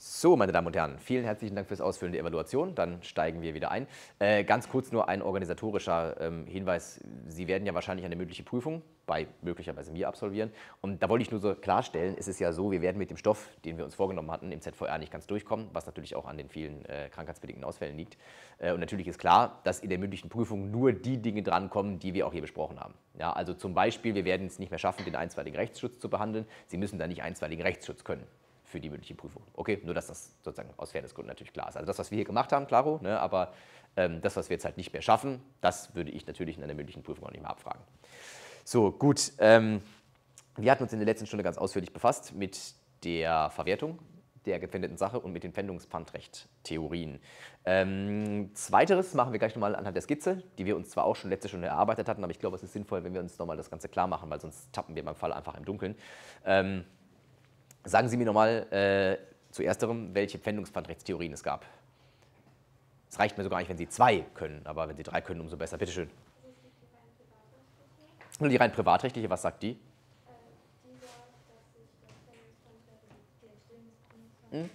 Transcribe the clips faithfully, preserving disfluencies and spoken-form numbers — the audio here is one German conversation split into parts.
So, meine Damen und Herren, vielen herzlichen Dank fürs Ausfüllen der Evaluation. Dann steigen wir wieder ein. Äh, ganz kurz nur ein organisatorischer ähm, Hinweis. Sie werden ja wahrscheinlich eine mündliche Prüfung bei möglicherweise mir absolvieren. Und da wollte ich nur so klarstellen, ist es ja so, wir werden mit dem Stoff, den wir uns vorgenommen hatten, im Z V R nicht ganz durchkommen, was natürlich auch an den vielen äh, krankheitsbedingten Ausfällen liegt. Äh, und natürlich ist klar, dass in der mündlichen Prüfung nur die Dinge drankommen, die wir auch hier besprochen haben. Ja, also zum Beispiel, wir werden es nicht mehr schaffen, den einstweiligen Rechtsschutz zu behandeln. Sie müssen da nicht einstweiligen Rechtsschutz können für die mündliche Prüfung. Okay, nur dass das sozusagen aus Fairnessgründen natürlich klar ist. Also das, was wir hier gemacht haben, klaro, ne, aber ähm, das, was wir jetzt halt nicht mehr schaffen, das würde ich natürlich in einer mündlichen Prüfung auch nicht mehr abfragen. So, gut. Ähm, wir hatten uns in der letzten Stunde ganz ausführlich befasst mit der Verwertung der gepfändeten Sache und mit den Pfändungspfandrecht-Theorien. Ähm, Zweiteres machen wir gleich nochmal anhand der Skizze, die wir uns zwar auch schon letzte Stunde erarbeitet hatten, aber ich glaube, es ist sinnvoll, wenn wir uns nochmal das Ganze klar machen, weil sonst tappen wir beim Fall einfach im Dunkeln. Ähm, Sagen Sie mir nochmal äh, zu ersterem, welche Pfändungspfandrechtstheorien es gab. Es reicht mir sogar nicht, wenn Sie zwei können, aber wenn Sie drei können, umso besser. Bitte schön. Nur die rein privatrechtliche, was sagt die? Hm?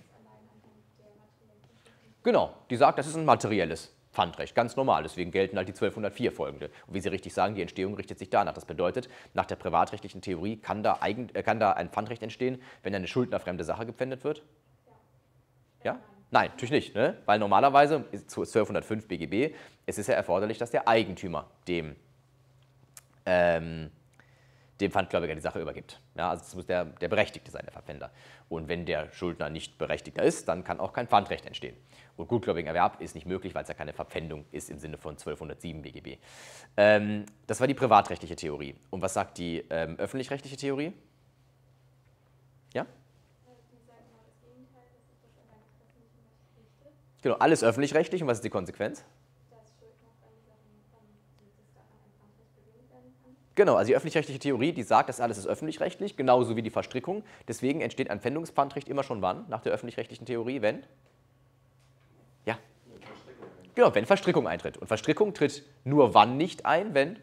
Genau, die sagt, das ist ein materielles Pfandrecht, ganz normal, deswegen gelten halt die zwölfhundertvier folgende. Und wie Sie richtig sagen, die Entstehung richtet sich danach. Das bedeutet, nach der privatrechtlichen Theorie kann da, eigen, äh, kann da ein Pfandrecht entstehen, wenn eine schuldnerfremde Sache gepfändet wird? Ja? Nein, natürlich nicht, ne? Weil normalerweise, zwölfhundertfünf B G B, es ist ja erforderlich, dass der Eigentümer dem, ähm, dem Pfandgläubiger die Sache übergibt. Ja, also es muss der, der Berechtigte sein, der Verpfänder. Und wenn der Schuldner nicht Berechtigter ist, dann kann auch kein Pfandrecht entstehen. Und gutgläubigen Erwerb ist nicht möglich, weil es ja keine Verpfändung ist im Sinne von zwölfhundertsieben B G B. Ähm, das war die privatrechtliche Theorie. Und was sagt die ähm, öffentlich-rechtliche Theorie? Ja? Genau, alles öffentlich-rechtlich. Und was ist die Konsequenz? Genau, also die öffentlich-rechtliche Theorie, die sagt, das alles ist öffentlich-rechtlich, genauso wie die Verstrickung. Deswegen entsteht ein Pfändungspfandrecht immer schon wann? Nach der öffentlich-rechtlichen Theorie, wenn? Ja. Genau, wenn Verstrickung eintritt. Und Verstrickung tritt nur wann nicht ein, wenn?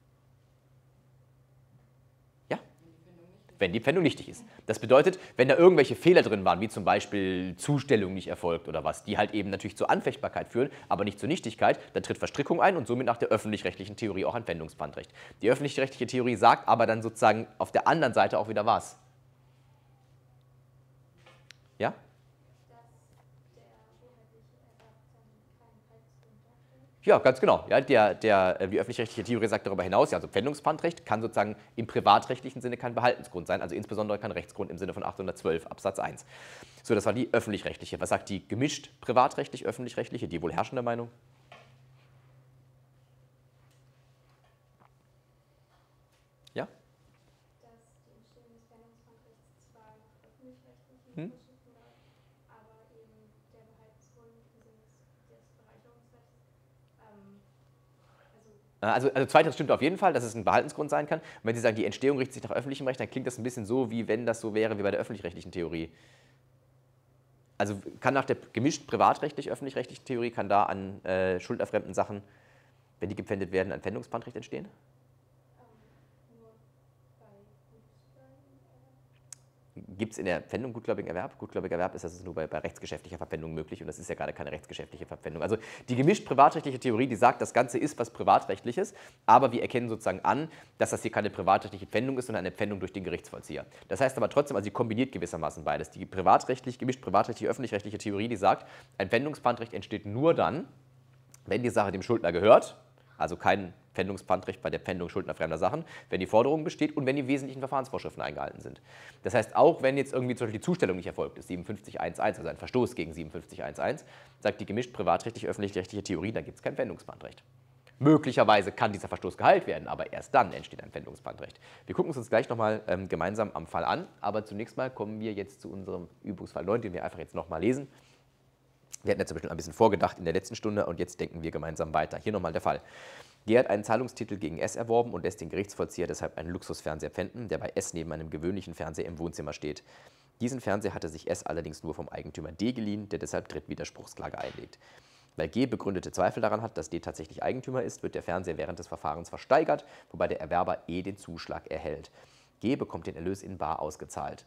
Ja. Wenn die Pfändung nichtig ist. Das bedeutet, wenn da irgendwelche Fehler drin waren, wie zum Beispiel Zustellung nicht erfolgt oder was, die halt eben natürlich zur Anfechtbarkeit führen, aber nicht zur Nichtigkeit, dann tritt Verstrickung ein und somit nach der öffentlich-rechtlichen Theorie auch ein Pfändungspfandrecht. Die öffentlich-rechtliche Theorie sagt aber dann sozusagen auf der anderen Seite auch wieder was. Ja? Ja, ganz genau. Ja, der, der, die öffentlich-rechtliche Theorie sagt darüber hinaus, ja, also Pfändungspfandrecht kann sozusagen im privatrechtlichen Sinne kein Behaltensgrund sein, also insbesondere kein Rechtsgrund im Sinne von achthundertzwölf Absatz eins. So, das war die öffentlich-rechtliche. Was sagt die gemischt privatrechtlich, öffentlich-rechtliche, die wohl herrschende Meinung? Ja? Hm? Also, also zweiteres stimmt auf jeden Fall, dass es ein Behaltensgrund sein kann. Und wenn Sie sagen, die Entstehung richtet sich nach öffentlichem Recht, dann klingt das ein bisschen so, wie wenn das so wäre wie bei der öffentlich-rechtlichen Theorie. Also kann nach der gemischt privatrechtlich, öffentlich-rechtlichen Theorie, kann da an äh, schuldnerfremden Sachen, wenn die gepfändet werden, ein Pfändungspfandrecht entstehen? Gibt es in der Pfändung gutgläubigen Erwerb? Gutgläubiger Erwerb ist das nur bei, bei rechtsgeschäftlicher Verpfändung möglich und das ist ja gerade keine rechtsgeschäftliche Verpfändung. Also die gemischt privatrechtliche Theorie, die sagt, das Ganze ist was Privatrechtliches, aber wir erkennen sozusagen an, dass das hier keine privatrechtliche Pfändung ist, sondern eine Pfändung durch den Gerichtsvollzieher. Das heißt aber trotzdem, also sie kombiniert gewissermaßen beides. Die privatrechtlich, gemischt privatrechtliche, öffentlich-rechtliche Theorie, die sagt, ein Pfändungspfandrecht entsteht nur dann, wenn die Sache dem Schuldner gehört, also kein Pfändungspfandrecht bei der Pfändung schuldnerfremder Sachen, wenn die Forderung besteht und wenn die wesentlichen Verfahrensvorschriften eingehalten sind. Das heißt, auch wenn jetzt irgendwie zum Beispiel die Zustellung nicht erfolgt ist, siebenundfünfzig Absatz eins, also ein Verstoß gegen siebenundfünfzig Absatz eins, sagt die gemischt privatrechtliche, öffentlich-rechtliche Theorie, da gibt es kein Pfändungspfandrecht. Möglicherweise kann dieser Verstoß geheilt werden, aber erst dann entsteht ein Pfändungspfandrecht. Wir gucken es uns gleich nochmal ähm, gemeinsam am Fall an, aber zunächst mal kommen wir jetzt zu unserem Übungsfall neun, den wir einfach jetzt nochmal lesen. Wir hatten jetzt zum Beispiel ein bisschen vorgedacht in der letzten Stunde und jetzt denken wir gemeinsam weiter. Hier nochmal der Fall. G hat einen Zahlungstitel gegen S erworben und lässt den Gerichtsvollzieher deshalb einen Luxusfernseher pfänden, der bei S neben einem gewöhnlichen Fernseher im Wohnzimmer steht. Diesen Fernseher hatte sich S allerdings nur vom Eigentümer D geliehen, der deshalb Drittwiderspruchsklage einlegt. Weil G begründete Zweifel daran hat, dass D tatsächlich Eigentümer ist, wird der Fernseher während des Verfahrens versteigert, wobei der Erwerber E den Zuschlag erhält. G bekommt den Erlös in bar ausgezahlt.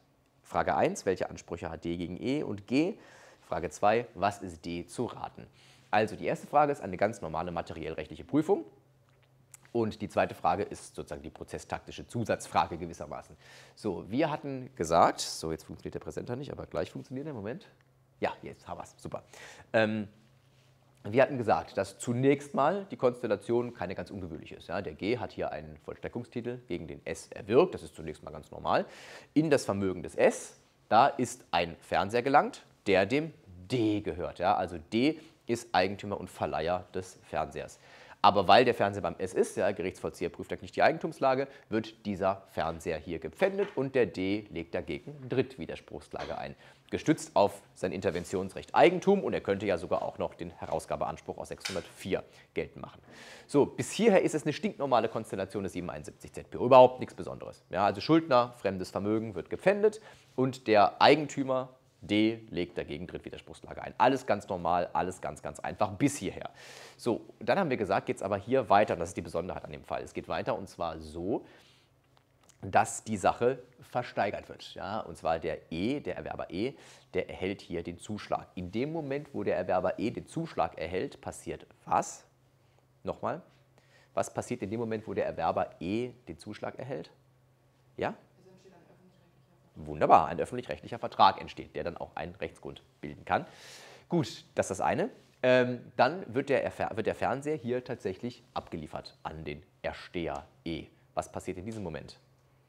Frage eins, welche Ansprüche hat D gegen E und G? Frage zwei, was ist D zu raten? Also die erste Frage ist eine ganz normale materiell-rechtliche Prüfung. Und die zweite Frage ist sozusagen die prozesstaktische Zusatzfrage gewissermaßen. So, wir hatten gesagt, so jetzt funktioniert der Präsenter nicht, aber gleich funktioniert der, Moment. Ja, jetzt haben wir es, super. Ähm, wir hatten gesagt, dass zunächst mal die Konstellation keine ganz ungewöhnliche ist. Ja, der G hat hier einen Vollstreckungstitel gegen den S erwirkt, das ist zunächst mal ganz normal. In das Vermögen des S, da ist ein Fernseher gelangt, der dem D gehört. Ja, also D ist Eigentümer und Verleiher des Fernsehers. Aber weil der Fernseher beim S ist, ja, Gerichtsvollzieher prüft ja nicht die Eigentumslage, wird dieser Fernseher hier gepfändet und der D legt dagegen Drittwiderspruchsklage ein. Gestützt auf sein Interventionsrecht Eigentum und er könnte ja sogar auch noch den Herausgabeanspruch aus sechshundertvier geltend machen. So, bis hierher ist es eine stinknormale Konstellation des siebenhunderteinundsiebzig Z P O, überhaupt nichts Besonderes. Ja, also Schuldner, fremdes Vermögen wird gepfändet und der Eigentümer D legt dagegen Drittwiderspruchsklage ein. Alles ganz normal, alles ganz, ganz einfach bis hierher. So, dann haben wir gesagt, geht es aber hier weiter, und das ist die Besonderheit an dem Fall. Es geht weiter und zwar so, dass die Sache versteigert wird. Ja? Und zwar der E, der Erwerber E, der erhält hier den Zuschlag. In dem Moment, wo der Erwerber E den Zuschlag erhält, passiert was? Nochmal. Was passiert in dem Moment, wo der Erwerber E den Zuschlag erhält? Ja? Wunderbar, ein öffentlich-rechtlicher Vertrag entsteht, der dann auch einen Rechtsgrund bilden kann. Gut, das ist das eine. Ähm, dann wird der, wird der Fernseher hier tatsächlich abgeliefert an den Ersteher E. Was passiert in diesem Moment?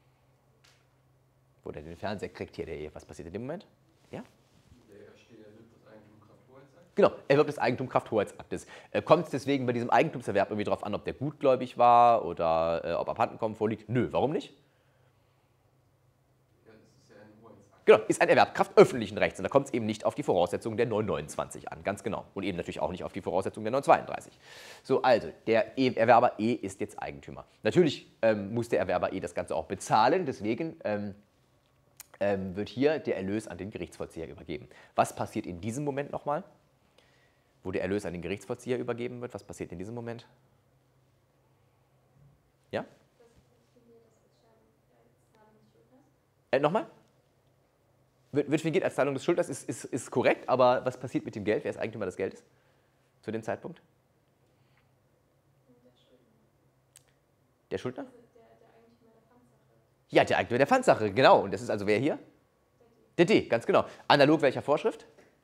Wo der den Fernseher kriegt hier, der E. Was passiert in dem Moment? Ja? Der Ersteher wirbt das Eigentum Kraft Hoheitsakt? Genau, er wirbt das Eigentum Kraft Hoheitsaktes. Äh, Kommt es deswegen bei diesem Eigentumserwerb irgendwie darauf an, ob der gutgläubig war oder äh, ob Abhandenkommen vorliegt? Nö, warum nicht? Genau, ist ein Erwerb Kraft öffentlichen Rechts und da kommt es eben nicht auf die Voraussetzungen der neunhundertneunundzwanzig an, ganz genau. Und eben natürlich auch nicht auf die Voraussetzungen der neunhundertzweiunddreißig. So, also, der e Erwerber E ist jetzt Eigentümer. Natürlich ähm, muss der Erwerber E das Ganze auch bezahlen, deswegen ähm, ähm, wird hier der Erlös an den Gerichtsvollzieher übergeben. Was passiert in diesem Moment nochmal? Wo der Erlös an den Gerichtsvollzieher übergeben wird, was passiert in diesem Moment? Ja? Äh, nochmal? Wird, wird fingiert als Zahlung des Schuldners, ist, ist, ist korrekt, aber was passiert mit dem Geld? Wer ist Eigentümer des Geldes zu dem Zeitpunkt? Der Schuldner? Ja, der Eigentümer der Pfandsache, genau. Und das ist also wer hier? Der D, ganz genau. Analog welcher Vorschrift?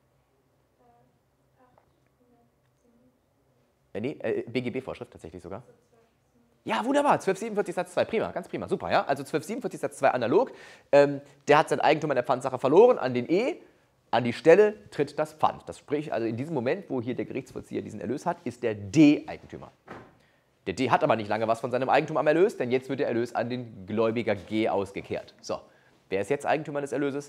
Äh, nee, äh, B G B-Vorschrift tatsächlich sogar. Ja, wunderbar, zwölfhundertsiebenundvierzig Satz zwei, prima, ganz prima, super, ja. Also zwölfhundertsiebenundvierzig Satz zwei analog, ähm, der hat sein Eigentum an der Pfandsache verloren, an den E, an die Stelle tritt das Pfand. Das spricht also in diesem Moment, wo hier der Gerichtsvollzieher diesen Erlös hat, ist der D Eigentümer. Der D hat aber nicht lange was von seinem Eigentum am Erlös, denn jetzt wird der Erlös an den Gläubiger G ausgekehrt. So, wer ist jetzt Eigentümer des Erlöses?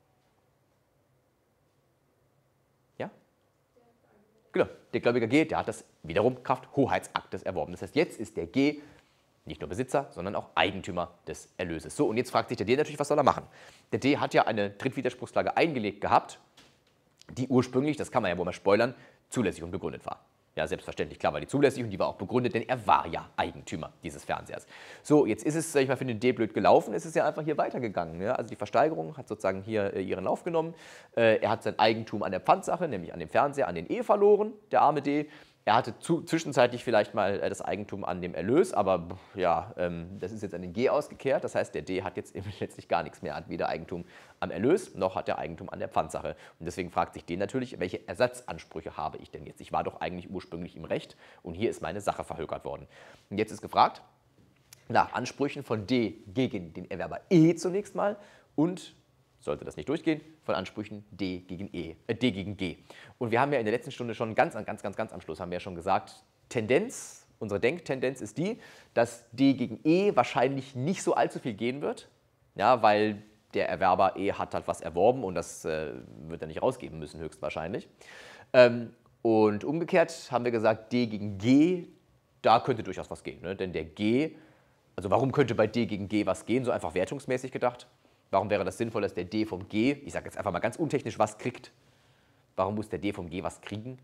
Ja? Genau, der Gläubiger G, der hat das wiederum Kraft Hoheitsaktes erworben. Das heißt, jetzt ist der G nicht nur Besitzer, sondern auch Eigentümer des Erlöses. So, und jetzt fragt sich der D natürlich, was soll er machen? Der D hat ja eine Drittwiderspruchsklage eingelegt gehabt, die ursprünglich, das kann man ja wohl mal spoilern, zulässig und begründet war. Ja, selbstverständlich, klar war die zulässig und die war auch begründet, denn er war ja Eigentümer dieses Fernsehers. So, jetzt ist es, sag ich mal, für den D blöd gelaufen, es ist ja einfach hier weitergegangen. Ja? Also die Versteigerung hat sozusagen hier äh, ihren Lauf genommen. Äh, er hat sein Eigentum an der Pfandsache, nämlich an dem Fernseher, an den E verloren, der arme D. Er hatte zu, zwischenzeitlich vielleicht mal äh, das Eigentum an dem Erlös, aber ja, ähm, das ist jetzt an den G ausgekehrt. Das heißt, der D hat jetzt letztlich gar nichts mehr, hat weder Eigentum am Erlös, noch hat er Eigentum an der Pfandsache. Und deswegen fragt sich D natürlich, welche Ersatzansprüche habe ich denn jetzt? Ich war doch eigentlich ursprünglich im Recht und hier ist meine Sache verhökert worden. Und jetzt ist gefragt nach Ansprüchen von D gegen den Erwerber E zunächst mal und sollte das nicht durchgehen, von Ansprüchen D gegen, e, äh, D gegen G. Und wir haben ja in der letzten Stunde schon ganz, ganz, ganz, ganz am Schluss haben wir ja schon gesagt, Tendenz, unsere Denktendenz ist die, dass D gegen E wahrscheinlich nicht so allzu viel gehen wird, ja, weil der Erwerber E hat halt was erworben und das äh, wird er nicht rausgeben müssen, höchstwahrscheinlich. Ähm, und umgekehrt haben wir gesagt, D gegen G, da könnte durchaus was gehen, ne? Denn der G, also warum könnte bei D gegen G was gehen, so einfach wertungsmäßig gedacht? Warum wäre das sinnvoll, dass der D vom G, ich sage jetzt einfach mal ganz untechnisch, was kriegt? Warum muss der D vom G was kriegen?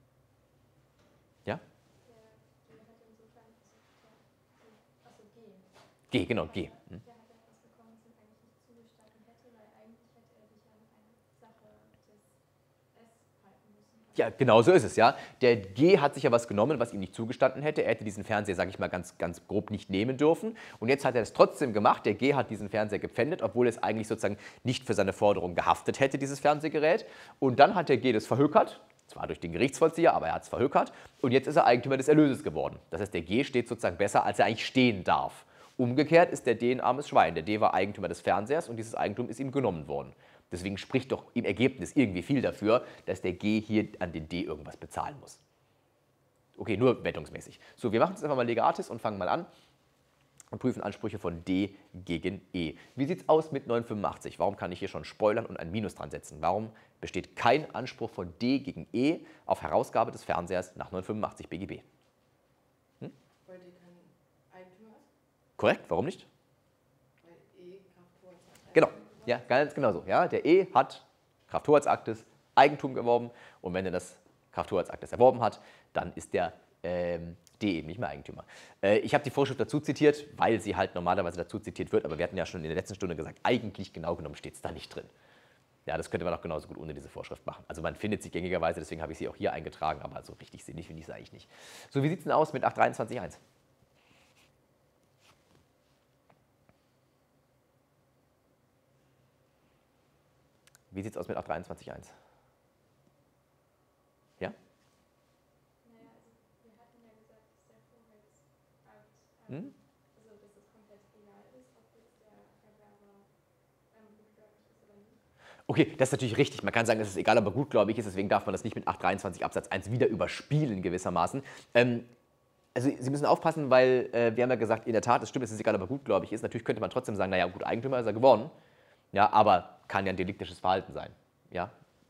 Ja? G, genau, G. Hm? Der hat ja etwas bekommen, was ihm eigentlich nicht zugestanden hätte, weil eigentlich hätte er sich an eine Sache des S halten müssen. Ja, genau so ist es, ja. Der G hat sich ja was genommen, was ihm nicht zugestanden hätte. Er hätte diesen Fernseher, sage ich mal ganz, ganz grob, nicht nehmen dürfen. Und jetzt hat er es trotzdem gemacht. Der G hat diesen Fernseher gepfändet, obwohl es eigentlich sozusagen nicht für seine Forderung gehaftet hätte, dieses Fernsehgerät. Und dann hat der G das verhökert. Zwar durch den Gerichtsvollzieher, aber er hat es verhökert. Und jetzt ist er Eigentümer des Erlöses geworden. Das heißt, der G steht sozusagen besser, als er eigentlich stehen darf. Umgekehrt ist der D ein armes Schwein. Der D war Eigentümer des Fernsehers und dieses Eigentum ist ihm genommen worden. Deswegen spricht doch im Ergebnis irgendwie viel dafür, dass der G hier an den D irgendwas bezahlen muss. Okay, nur wettungsmäßig. So, wir machen jetzt einfach mal Lega Artis und fangen mal an und prüfen Ansprüche von D gegen E. Wie sieht es aus mit neunhundertfünfundachtzig? Warum kann ich hier schon spoilern und ein Minus dran setzen? Warum besteht kein Anspruch von D gegen E auf Herausgabe des Fernsehers nach neunhundertfünfundachtzig B G B? Hm? Weil die kein Eigentum ist? Korrekt, warum nicht? Weil E Kraftvorrat. Genau, ja, ganz genau so. Ja, der E hat Krafthoheitsaktes Eigentum erworben und wenn er das Krafthoheitsaktes erworben hat, dann ist der ähm, D eben nicht mehr Eigentümer. Äh, ich habe die Vorschrift dazu zitiert, weil sie halt normalerweise dazu zitiert wird, aber wir hatten ja schon in der letzten Stunde gesagt, eigentlich genau genommen steht es da nicht drin. Ja, das könnte man auch genauso gut ohne diese Vorschrift machen. Also man findet sie gängigerweise, deswegen habe ich sie auch hier eingetragen, aber so richtig sinnig finde ich es eigentlich nicht. So, wie sieht es denn aus mit acht dreiundzwanzig Punkt eins? Wie sieht es aus mit acht dreiundzwanzig Punkt eins? Ja? Naja, also wir hatten ja gesagt, dass der Vorheitsakt, Hm? ähm, also dass es komplett egal ist, ob jetzt der Erwerber ähm, gutgläubig ist oder nicht. Okay, das ist natürlich richtig. Man kann sagen, es ist egal, ob er gutgläubig ist, deswegen darf man das nicht mit acht dreiundzwanzig Absatz eins wieder überspielen gewissermaßen. Ähm, also Sie müssen aufpassen, weil äh, wir haben ja gesagt, in der Tat, es stimmt, es ist egal, ob er gutgläubig ist. Natürlich könnte man trotzdem sagen, naja, gut, Eigentümer ist er geworden, ja, aber kann ja ein deliktisches Verhalten sein. Ja?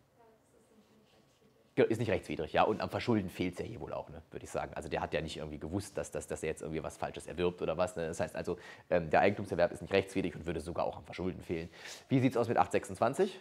Genau, ist nicht rechtswidrig, ja, und am Verschulden fehlt es ja hier wohl auch, ne, würde ich sagen. Also der hat ja nicht irgendwie gewusst, dass, dass, dass er jetzt irgendwie was Falsches erwirbt oder was. Ne? Das heißt also, ähm, der Eigentumserwerb ist nicht rechtswidrig und würde sogar auch am Verschulden fehlen. Wie sieht es aus mit acht sechsundzwanzig?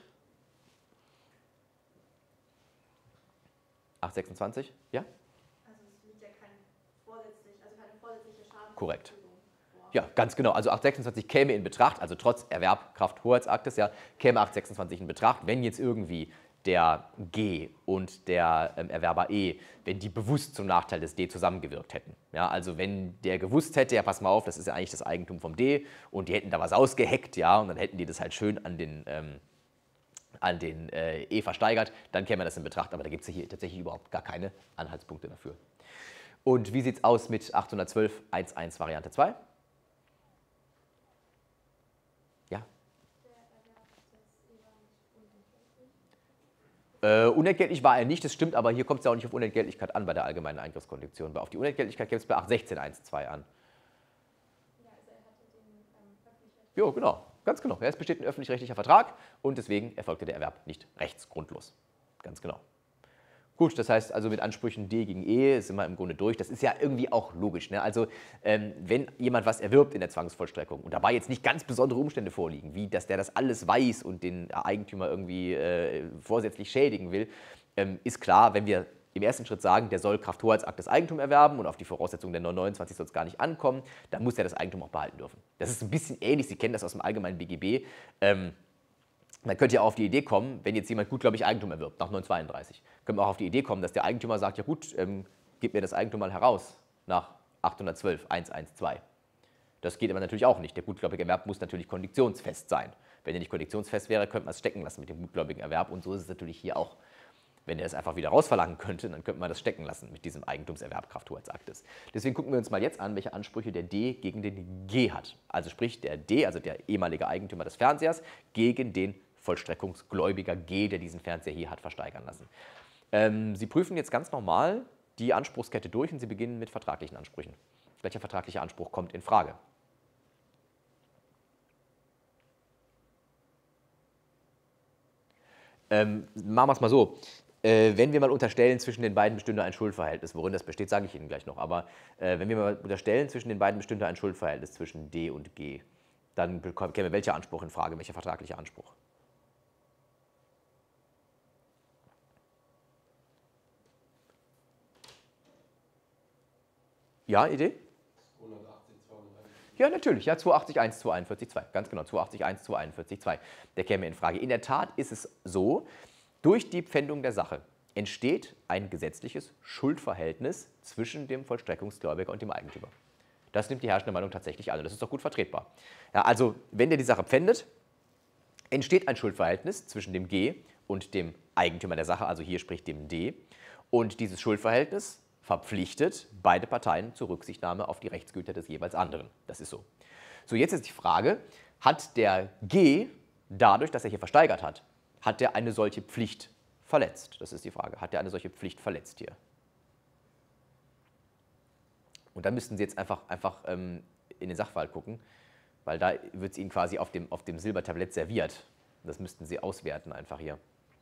acht sechsundzwanzig, ja? Also es liegt ja kein vorsätzlich, also keine vorsätzliche Schadenverfügung Korrekt. vor. Ja, ganz genau. Also acht sechsundzwanzig käme in Betracht, also trotz Erwerb Krafthoheitsaktes, ja, käme acht sechsundzwanzig in Betracht, wenn jetzt irgendwie der G und der ähm, Erwerber E, wenn die bewusst zum Nachteil des D zusammengewirkt hätten. Ja, also wenn der gewusst hätte, ja pass mal auf, das ist ja eigentlich das Eigentum vom D und die hätten da was ausgeheckt, ja, und dann hätten die das halt schön an den, ähm, an den äh, E versteigert, dann käme das in Betracht, aber da gibt es hier tatsächlich überhaupt gar keine Anhaltspunkte dafür. Und wie sieht es aus mit achthundertzwölf Punkt eins Variante zwei? Ja? Äh, unentgeltlich war er nicht, das stimmt, aber hier kommt es ja auch nicht auf Unentgeltlichkeit an bei der allgemeinen Eingriffskondition. Auf die Unentgeltlichkeit käme es bei acht sechzehn Punkt eins zwei an. Ja, also er hatte den ähm, öffentlich-rechtlichen. Jo, genau, ganz genau. Ja, es besteht ein öffentlich-rechtlicher Vertrag und deswegen erfolgte der Erwerb nicht rechtsgrundlos. Ganz genau. Gut, das heißt also mit Ansprüchen D gegen E sind wir im Grunde durch. Das ist ja irgendwie auch logisch. Ne? Also ähm, wenn jemand was erwirbt in der Zwangsvollstreckung und dabei jetzt nicht ganz besondere Umstände vorliegen, wie dass der das alles weiß und den Eigentümer irgendwie äh, vorsätzlich schädigen will, ähm, ist klar, wenn wir im ersten Schritt sagen, der soll Krafthoheitsakt das Eigentum erwerben und auf die Voraussetzungen der neunundzwanzig soll es gar nicht ankommen, dann muss er das Eigentum auch behalten dürfen. Das ist ein bisschen ähnlich, Sie kennen das aus dem allgemeinen B G B. Ähm, Man könnte ja auch auf die Idee kommen, wenn jetzt jemand gutgläubig Eigentum erwirbt, nach neunhundertzweiunddreißig, könnte man auch auf die Idee kommen, dass der Eigentümer sagt, ja gut, ähm, gib mir das Eigentum mal heraus nach achthundertzwölf Punkt eins eins zwei. Das geht aber natürlich auch nicht. Der gutgläubige Erwerb muss natürlich konditionsfest sein. Wenn er nicht konditionsfest wäre, könnte man es stecken lassen mit dem gutgläubigen Erwerb und so ist es natürlich hier auch. Wenn er es einfach wieder rausverlangen könnte, dann könnte man das stecken lassen mit diesem Eigentumserwerb Krafthoheitsaktes. Deswegen gucken wir uns mal jetzt an, welche Ansprüche der D gegen den G hat. Also sprich der D, also der ehemalige Eigentümer des Fernsehers, gegen den Vollstreckungsgläubiger G, der diesen Fernseher hier hat versteigern lassen. Ähm, Sie prüfen jetzt ganz normal die Anspruchskette durch und Sie beginnen mit vertraglichen Ansprüchen. Welcher vertraglicher Anspruch kommt in Frage? Ähm, machen wir es mal so. Äh, wenn wir mal unterstellen, zwischen den beiden bestünde ein Schuldverhältnis, worin das besteht, sage ich Ihnen gleich noch, aber äh, wenn wir mal unterstellen, zwischen den beiden bestünde ein Schuldverhältnis zwischen D und G, dann käme welcher Anspruch in Frage, welcher vertraglicher Anspruch? Ja, Idee? hundertachtzig, zweihunderteins. Ja, natürlich, ja, zweihundertachtzig Punkt eins, zweihunderteinundvierzig Punkt zwei, ganz genau, zweihundertachtzig Punkt eins, zweihunderteinundvierzig Punkt zwei, der käme in Frage. In der Tat ist es so, durch die Pfändung der Sache entsteht ein gesetzliches Schuldverhältnis zwischen dem Vollstreckungsgläubiger und dem Eigentümer. Das nimmt die herrschende Meinung tatsächlich an und das ist doch gut vertretbar. Ja, also, wenn der die Sache pfändet, entsteht ein Schuldverhältnis zwischen dem G und dem Eigentümer der Sache, also hier spricht dem D, und dieses Schuldverhältnis verpflichtet beide Parteien zur Rücksichtnahme auf die Rechtsgüter des jeweils anderen. Das ist so. So, jetzt ist die Frage, hat der G, dadurch, dass er hier versteigert hat, hat er eine solche Pflicht verletzt? Das ist die Frage. Hat er eine solche Pflicht verletzt hier? Und dann müssten Sie jetzt einfach, einfach ähm, in den Sachverhalt gucken, weil da wird es Ihnen quasi auf dem, auf dem Silbertablett serviert. Das müssten Sie auswerten einfach hier.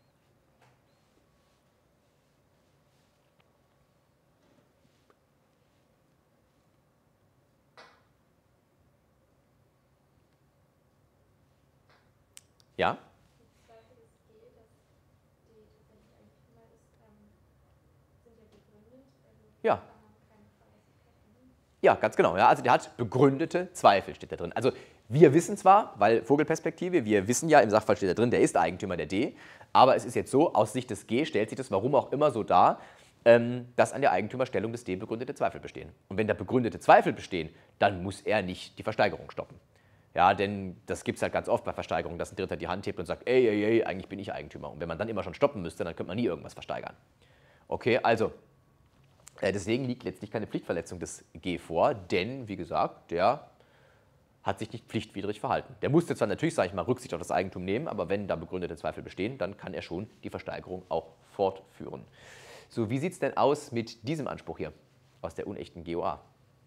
Ja? Die Zweifel des G, dass die tatsächlich Eigentümer ist, ähm, sind ja begründet. Also Ja. da haben wir keine Fahrlässigkeit. Ja, ganz genau. Ja, also der hat begründete Zweifel, steht da drin. Also wir wissen zwar, weil Vogelperspektive, wir wissen ja, im Sachverhalt steht da drin, der ist Eigentümer der D, aber es ist jetzt so, aus Sicht des G stellt sich das warum auch immer so dar, ähm, dass an der Eigentümerstellung des D begründete Zweifel bestehen. Und wenn da begründete Zweifel bestehen, dann muss er nicht die Versteigerung stoppen. Ja, denn das gibt es halt ganz oft bei Versteigerungen, dass ein Dritter die Hand hebt und sagt, ey, ey, ey, eigentlich bin ich Eigentümer. Und wenn man dann immer schon stoppen müsste, dann könnte man nie irgendwas versteigern. Okay, also, äh, deswegen liegt letztlich keine Pflichtverletzung des G vor, denn, wie gesagt, der hat sich nicht pflichtwidrig verhalten. Der musste zwar natürlich, sage ich mal, Rücksicht auf das Eigentum nehmen, aber wenn da begründete Zweifel bestehen, dann kann er schon die Versteigerung auch fortführen. So, wie sieht es denn aus mit diesem Anspruch hier aus der unechten G O A?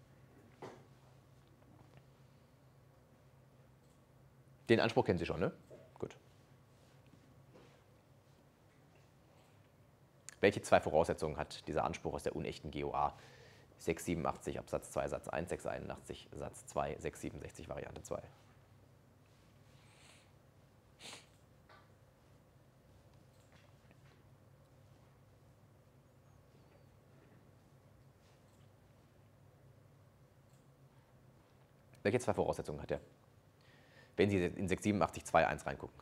Den Anspruch kennen Sie schon, ne? Gut. Welche zwei Voraussetzungen hat dieser Anspruch aus der unechten G O A? sechshundertsiebenundachtzig Absatz zwei Satz eins, sechshunderteinundachtzig Satz zwei, sechshundertsiebenundsechzig Variante zwei. Welche zwei Voraussetzungen hat er? Wenn Sie in sechshundertsiebenundachtzig Satz zwei Punkt eins reingucken.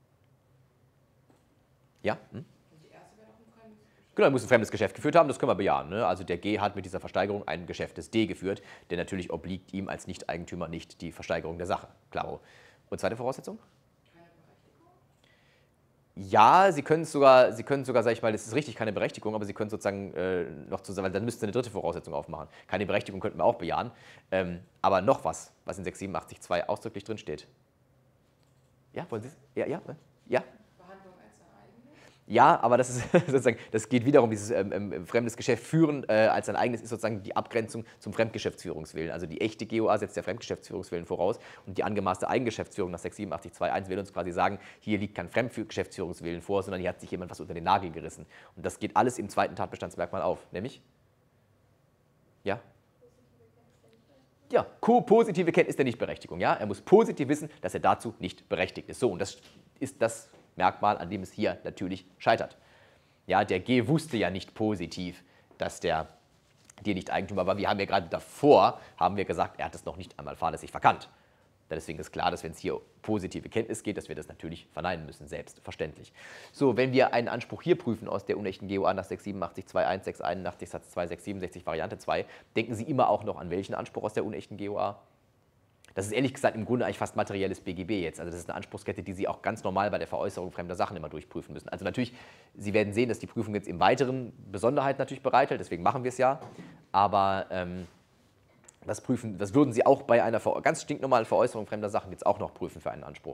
Ja? Hm? Die erste wäre doch ein fremdes Geschäft. Genau, er muss ein fremdes Geschäft geführt haben, das können wir bejahen. Ne? Also der G hat mit dieser Versteigerung ein Geschäft des D geführt, denn natürlich obliegt ihm als Nicht-Eigentümer nicht die Versteigerung der Sache. Klaro. Und zweite Voraussetzung? Keine Berechtigung. Ja, Sie können es sogar, Sie können sogar, sag ich mal, das ist richtig, keine Berechtigung, aber Sie können sozusagen äh, noch zusammen, weil dann müsste eine dritte Voraussetzung aufmachen. Keine Berechtigung könnten wir auch bejahen. Ähm, aber noch was, was in sechshundertsiebenundachtzig Satz zwei ausdrücklich drin steht. Ja, wollen Sie es? Ja, ja, ja. Behandlung als Ereignis. Ja, aber das ist sozusagen, das geht wiederum, dieses ähm, ähm, fremdes Geschäft führen äh, als sein eigenes ist sozusagen die Abgrenzung zum Fremdgeschäftsführungswillen. Also die echte G O A setzt der Fremdgeschäftsführungswillen voraus und die angemaßte Eigengeschäftsführung nach sechshundertsiebenundachtzig Satz zwei Punkt eins will uns quasi sagen, hier liegt kein Fremdgeschäftsführungswillen vor, sondern hier hat sich jemand was unter den Nagel gerissen. Und das geht alles im zweiten Tatbestandsmerkmal auf, nämlich? Ja? Ja, positive Kenntnis der Nichtberechtigung. Ja? Er muss positiv wissen, dass er dazu nicht berechtigt ist. So, und das ist das Merkmal, an dem es hier natürlich scheitert. Ja, der G wusste ja nicht positiv, dass der D nicht Eigentümer war. Wir haben ja gerade davor, haben wir gesagt, er hat es noch nicht einmal fahrlässig verkannt. Deswegen ist klar, dass wenn es hier positive Kenntnis geht, dass wir das natürlich verneinen müssen, selbstverständlich. So, wenn wir einen Anspruch hier prüfen aus der unechten G O A nach sechshundertsiebenundachtzig Satz zwei Punkt eins, sechshunderteinundachtzig Satz zwei, sechshundertsiebenundsechzig Variante zwei, denken Sie immer auch noch an welchen Anspruch aus der unechten G O A? Das ist ehrlich gesagt im Grunde eigentlich fast materielles B G B jetzt. Also das ist eine Anspruchskette, die Sie auch ganz normal bei der Veräußerung fremder Sachen immer durchprüfen müssen. Also natürlich, Sie werden sehen, dass die Prüfung jetzt im Weiteren Besonderheiten natürlich bereithält, deswegen machen wir es ja. Aber ähm, das, prüfen, das würden Sie auch bei einer ganz stinknormalen Veräußerung fremder Sachen jetzt auch noch prüfen für einen Anspruch.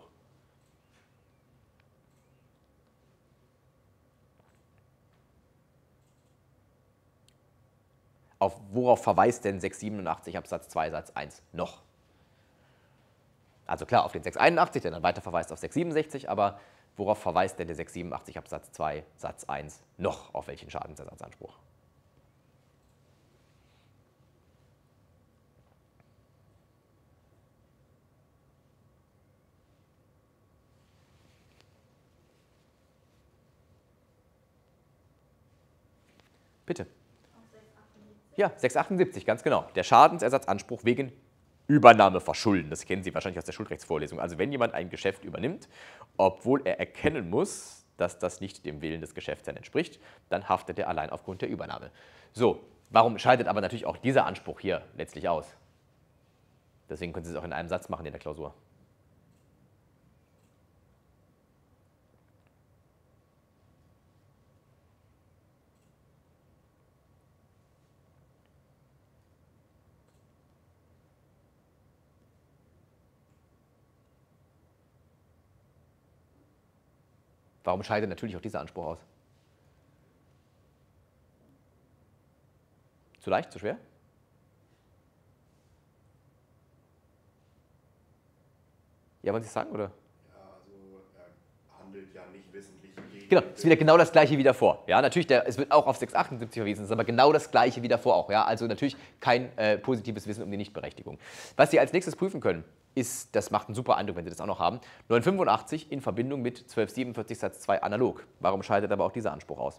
Auf, worauf verweist denn sechshundertsiebenundachtzig Absatz zwei Satz eins noch? Also klar, auf den sechshunderteinundachtzig, der dann weiter verweist auf sechshundertsiebenundsechzig, aber worauf verweist denn der sechshundertsiebenundachtzig Absatz zwei Satz eins noch? Auf welchen Schadensersatzanspruch? Bitte. Auf sechshundertachtundsiebzig. Ja, sechshundertachtundsiebzig, ganz genau. Der Schadensersatzanspruch wegen Übernahme verschulden. Das kennen Sie wahrscheinlich aus der Schuldrechtsvorlesung. Also wenn jemand ein Geschäft übernimmt, obwohl er erkennen muss, dass das nicht dem Willen des Geschäftsherrn entspricht, dann haftet er allein aufgrund der Übernahme. So, warum scheidet aber natürlich auch dieser Anspruch hier letztlich aus? Deswegen können Sie es auch in einem Satz machen in der Klausur. Warum scheidet natürlich auch dieser Anspruch aus? Zu leicht, zu schwer? Ja, wollen Sie es sagen, oder? Ja, also er handelt ja nicht wissentlich gegen... Genau, es ist wieder genau das Gleiche wie davor. Ja, natürlich, der, es wird auch auf sechshundertachtundsiebzig verwiesen, es ist aber genau das Gleiche wie davor auch. Ja, also natürlich kein äh, positives Wissen um die Nichtberechtigung. Was Sie als nächstes prüfen können, ist, das macht einen super Eindruck, wenn Sie das auch noch haben, neunhundertfünfundachtzig in Verbindung mit zwölfhundertsiebenundvierzig Satz zwei analog. Warum scheidet aber auch dieser Anspruch aus?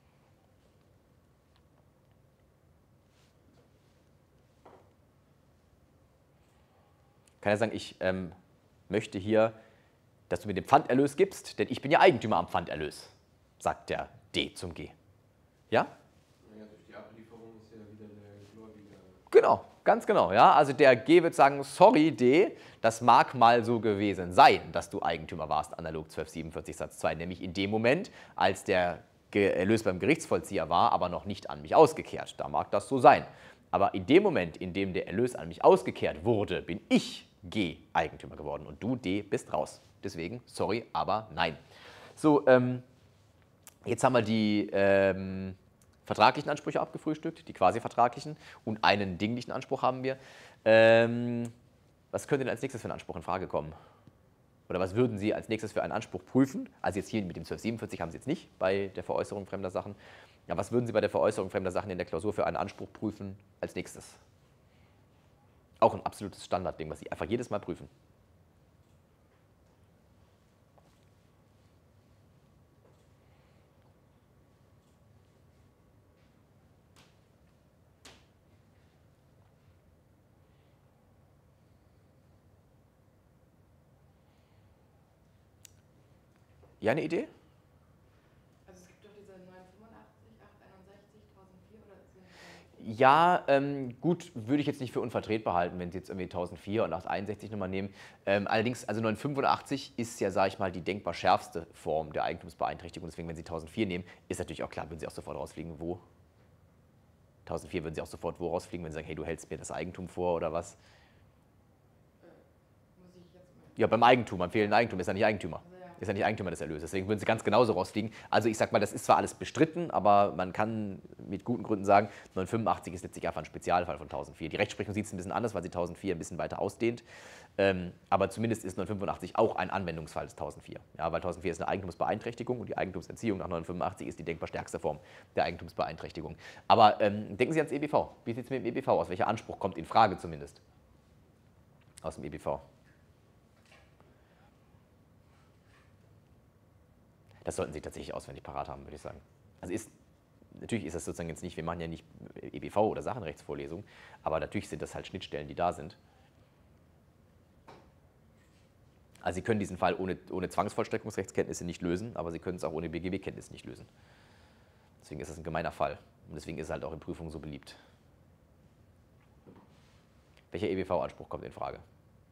Kann er sagen, ich ähm, möchte hier, dass du mir den Pfanderlös gibst, denn ich bin ja Eigentümer am Pfanderlös, sagt der D zum G. Ja? Naja, durch die Ablieferung ist ja wieder der Gläubiger. Genau, ganz genau. Ja? Also der G wird sagen, sorry D, das mag mal so gewesen sein, dass du Eigentümer warst, analog zwölfhundertsiebenundvierzig Satz zwei, nämlich in dem Moment, als der Erlös beim Gerichtsvollzieher war, aber noch nicht an mich ausgekehrt. Da mag das so sein. Aber in dem Moment, in dem der Erlös an mich ausgekehrt wurde, bin ich G Eigentümer geworden und du D bist raus. Deswegen, sorry, aber nein. So, ähm, jetzt haben wir die ähm, vertraglichen Ansprüche abgefrühstückt, die quasi vertraglichen, und einen dinglichen Anspruch haben wir. Ähm, was könnte denn als nächstes für einen Anspruch in Frage kommen? Oder was würden Sie als nächstes für einen Anspruch prüfen? Also jetzt hier mit dem zwölfhundertsiebenundvierzig haben Sie jetzt nicht bei der Veräußerung fremder Sachen. Ja, was würden Sie bei der Veräußerung fremder Sachen in der Klausur für einen Anspruch prüfen als nächstes? Auch ein absolutes Standardding, was Sie einfach jedes Mal prüfen. Ja, eine Idee? Also es gibt doch diese neunhundertfünfundachtzig, achthunderteinundsechzig, tausendvier oder sind Ja, ähm, gut, würde ich jetzt nicht für unvertretbar halten, wenn Sie jetzt irgendwie tausendvier und achthunderteinundsechzig nochmal nehmen. Ähm, allerdings, also neunhundertfünfundachtzig ist ja, sage ich mal, die denkbar schärfste Form der Eigentumsbeeinträchtigung. Deswegen, wenn Sie tausendvier nehmen, ist natürlich auch klar, würden Sie auch sofort rausfliegen, wo? tausendvier würden Sie auch sofort wo rausfliegen, wenn Sie sagen, hey, du hältst mir das Eigentum vor oder was? muss ich jetzt mal. Ja, beim Eigentum, am fehlenden Eigentum ist er nicht Eigentümer. Also ja. Ist ja nicht Eigentümer des Erlöses. Deswegen würden Sie ganz genauso rausfliegen. Also ich sag mal, das ist zwar alles bestritten, aber man kann mit guten Gründen sagen, neunhundertfünfundachtzig ist letztlich einfach ein Spezialfall von tausendvier. Die Rechtsprechung sieht es ein bisschen anders, weil sie tausendvier ein bisschen weiter ausdehnt. Ähm, aber zumindest ist neunhundertfünfundachtzig auch ein Anwendungsfall des tausendvier. Ja, weil tausendvier ist eine Eigentumsbeeinträchtigung und die Eigentumsentziehung nach neunhundertfünfundachtzig ist die denkbar stärkste Form der Eigentumsbeeinträchtigung. Aber ähm, denken Sie ans E B V. Wie sieht es mit dem E B V aus? Welcher Anspruch kommt in Frage zumindest aus dem E B V? Das sollten Sie tatsächlich auswendig parat haben, würde ich sagen. Also ist, natürlich ist das sozusagen jetzt nicht, wir machen ja nicht E B V oder Sachenrechtsvorlesungen, aber natürlich sind das halt Schnittstellen, die da sind. Also Sie können diesen Fall ohne, ohne Zwangsvollstreckungsrechtskenntnisse nicht lösen, aber Sie können es auch ohne B G B-Kenntnis nicht lösen. Deswegen ist es ein gemeiner Fall und deswegen ist es halt auch in Prüfungen so beliebt. Welcher E B V-Anspruch kommt in Frage?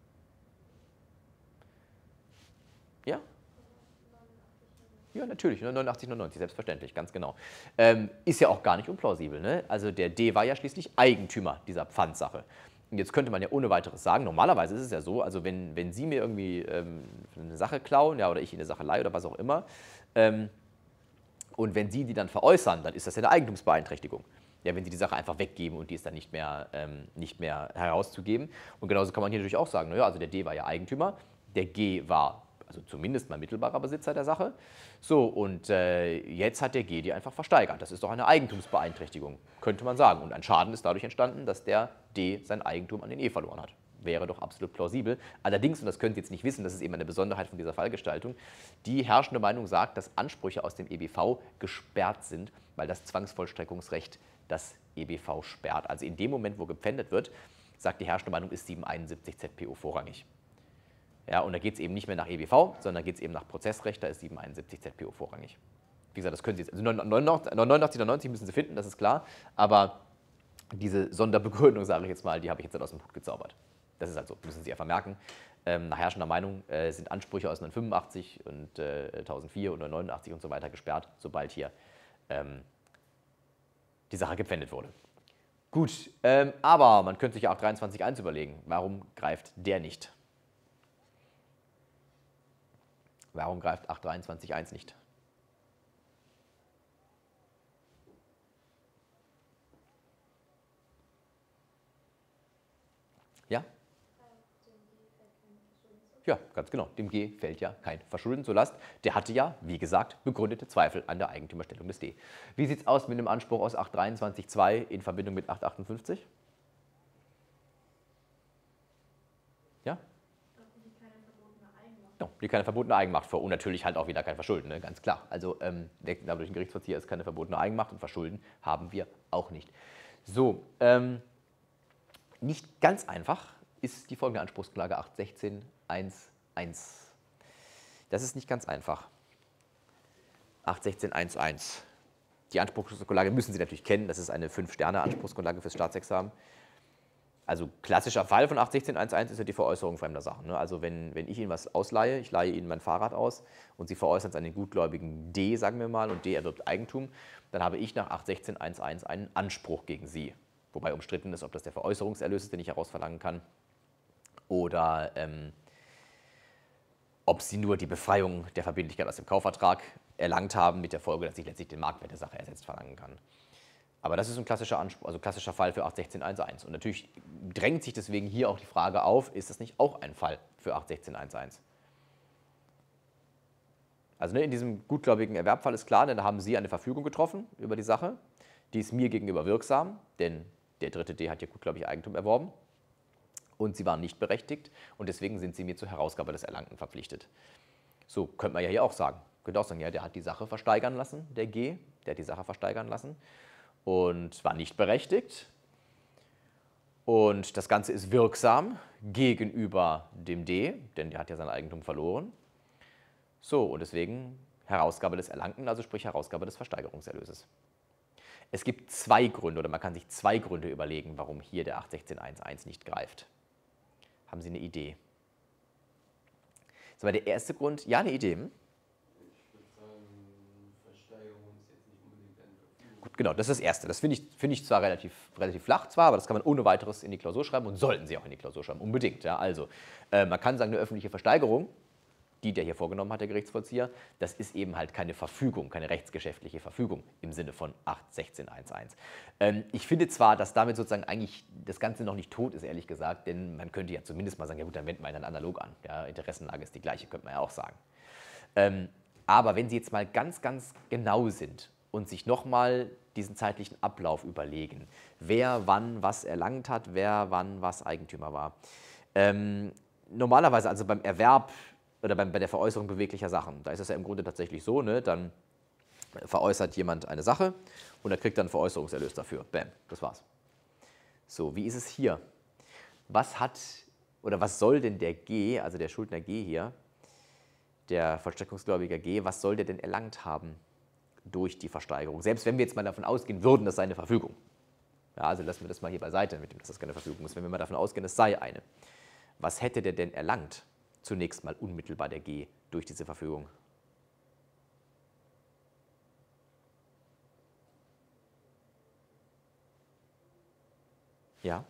Ja? Ja, natürlich, neunundachtzig, neunundneunzig, selbstverständlich, ganz genau. Ähm, ist ja auch gar nicht unplausibel, ne? Also der D war ja schließlich Eigentümer dieser Pfandsache. Und jetzt könnte man ja ohne weiteres sagen, normalerweise ist es ja so, also wenn, wenn Sie mir irgendwie ähm, eine Sache klauen, ja, oder ich Ihnen eine Sache leihe oder was auch immer, ähm, und wenn Sie die dann veräußern, dann ist das ja eine Eigentumsbeeinträchtigung. Ja, wenn Sie die Sache einfach weggeben und die ist dann nicht mehr, ähm, nicht mehr herauszugeben. Und genauso kann man hier natürlich auch sagen, naja, also der D war ja Eigentümer, der G war also zumindest mal mittelbarer Besitzer der Sache. So, und äh, jetzt hat der G die einfach versteigert. Das ist doch eine Eigentumsbeeinträchtigung, könnte man sagen. Und ein Schaden ist dadurch entstanden, dass der D sein Eigentum an den E verloren hat. Wäre doch absolut plausibel. Allerdings, und das könnt ihr jetzt nicht wissen, das ist eben eine Besonderheit von dieser Fallgestaltung, die herrschende Meinung sagt, dass Ansprüche aus dem E B V gesperrt sind, weil das Zwangsvollstreckungsrecht das E B V sperrt. Also in dem Moment, wo gepfändet wird, sagt die herrschende Meinung, ist siebenhunderteinundsiebzig Z P O vorrangig. Ja, und da geht es eben nicht mehr nach E B V, sondern geht es eben nach Prozessrecht, da ist siebenhunderteinundsiebzig Z P O vorrangig. Wie gesagt, das können Sie jetzt, also neunundachtzig, neunundneunzig müssen Sie finden, das ist klar, aber diese Sonderbegründung, sage ich jetzt mal, die habe ich jetzt nicht aus dem Hut gezaubert. Das ist halt so, müssen Sie einfach merken. Ähm, nach herrschender Meinung äh, sind Ansprüche aus neunzehnhundertfünfundachtzig und äh, tausendvier und neunzehnhundertneunundachtzig und so weiter gesperrt, sobald hier ähm, die Sache gepfändet wurde. Gut, ähm, aber man könnte sich ja auch dreiundzwanzig Punkt eins überlegen, warum greift der nicht? Warum greift acht dreiundzwanzig Punkt eins nicht? Ja? Ja, ganz genau. Dem G fällt ja kein Verschulden zur Last. Der hatte ja, wie gesagt, begründete Zweifel an der Eigentümerstellung des D. Wie sieht es aus mit dem Anspruch aus acht dreiundzwanzig Punkt zwei in Verbindung mit acht achtundfünfzig? Ja? No, die keine verbotene Eigenmacht vor. Und natürlich halt auch wieder kein Verschulden, ne? Ganz klar. Also ähm, dadurch ein Gerichtsvollzieher ist keine verbotene Eigenmacht und Verschulden haben wir auch nicht. So, ähm, nicht ganz einfach ist die folgende Anspruchsklage acht sechzehn Punkt eins. Das ist nicht ganz einfach. acht sechzehn Punkt eins eins. Die Anspruchsgrundlage müssen Sie natürlich kennen. Das ist eine fünf Sterne Anspruchsgrundlage fürs Staatsexamen. Also klassischer Fall von acht sechzehn Punkt eins eins ist ja die Veräußerung fremder Sachen. Ne? Also wenn, wenn ich Ihnen was ausleihe, ich leihe Ihnen mein Fahrrad aus und Sie veräußern es an den gutgläubigen D, sagen wir mal, und D erwirbt Eigentum, dann habe ich nach acht sechzehn Punkt eins eins einen Anspruch gegen Sie. Wobei umstritten ist, ob das der Veräußerungserlös ist, den ich herausverlangen kann, oder ähm, ob Sie nur die Befreiung der Verbindlichkeit aus dem Kaufvertrag erlangt haben, mit der Folge, dass ich letztlich den Marktwert der Sache ersetzt verlangen kann. Aber das ist ein klassischer, Anspruch, also klassischer Fall für acht sechzehn Punkt eins eins. Und natürlich drängt sich deswegen hier auch die Frage auf, ist das nicht auch ein Fall für acht sechzehn Punkt eins eins? Also ne, in diesem gutgläubigen Erwerbfall ist klar, denn da haben Sie eine Verfügung getroffen über die Sache, die ist mir gegenüber wirksam, denn der dritte D hat ja gutgläubig Eigentum erworben. Und Sie waren nicht berechtigt und deswegen sind Sie mir zur Herausgabe des Erlangten verpflichtet. So könnte man ja hier auch sagen. Könnte auch sagen, ja, der hat die Sache versteigern lassen, der G, der hat die Sache versteigern lassen und war nicht berechtigt. Und das Ganze ist wirksam gegenüber dem D, denn der hat ja sein Eigentum verloren. So, und deswegen Herausgabe des Erlangten, also sprich Herausgabe des Versteigerungserlöses. Es gibt zwei Gründe, oder man kann sich zwei Gründe überlegen, warum hier der acht sechzehn Punkt eins eins nicht greift. Haben Sie eine Idee? Das war der erste Grund. Ja, eine Idee. Hm? Ich würde sagen, Versteigerung ist jetzt nicht unbedingt eine Verfügung. Gut, genau, das ist das Erste. Das finde ich, find ich zwar relativ, relativ flach, zwar, aber das kann man ohne weiteres in die Klausur schreiben und sollten Sie auch in die Klausur schreiben, unbedingt. Ja? Also, äh, man kann sagen, eine öffentliche Versteigerung, die der hier vorgenommen hat, der Gerichtsvollzieher, das ist eben halt keine Verfügung, keine rechtsgeschäftliche Verfügung im Sinne von acht sechzehn Punkt eins eins. Ähm, ich finde zwar, dass damit sozusagen eigentlich das Ganze noch nicht tot ist, ehrlich gesagt, denn man könnte ja zumindest mal sagen, ja gut, dann wenden wir ihn dann analog an. Ja, Interessenlage ist die gleiche, könnte man ja auch sagen. Ähm, aber wenn Sie jetzt mal ganz, ganz genau sind und sich nochmal diesen zeitlichen Ablauf überlegen, wer wann was erlangt hat, wer wann was Eigentümer war. Ähm, normalerweise, also beim Erwerb oder bei der Veräußerung beweglicher Sachen. Da ist es ja im Grunde tatsächlich so, ne? Dann veräußert jemand eine Sache und er kriegt dann einen Veräußerungserlös dafür. Bam, das war's. So, wie ist es hier? Was hat oder was soll denn der G, also der Schuldner G hier, der Vollstreckungsgläubiger G, was soll der denn erlangt haben durch die Versteigerung? Selbst wenn wir jetzt mal davon ausgehen würden, das sei eine Verfügung. Ja, also lassen wir das mal hier beiseite, mit dem, dass das keine Verfügung ist. Wenn wir mal davon ausgehen, es sei eine. Was hätte der denn erlangt? Zunächst mal unmittelbar der G durch diese Verfügung. Ja?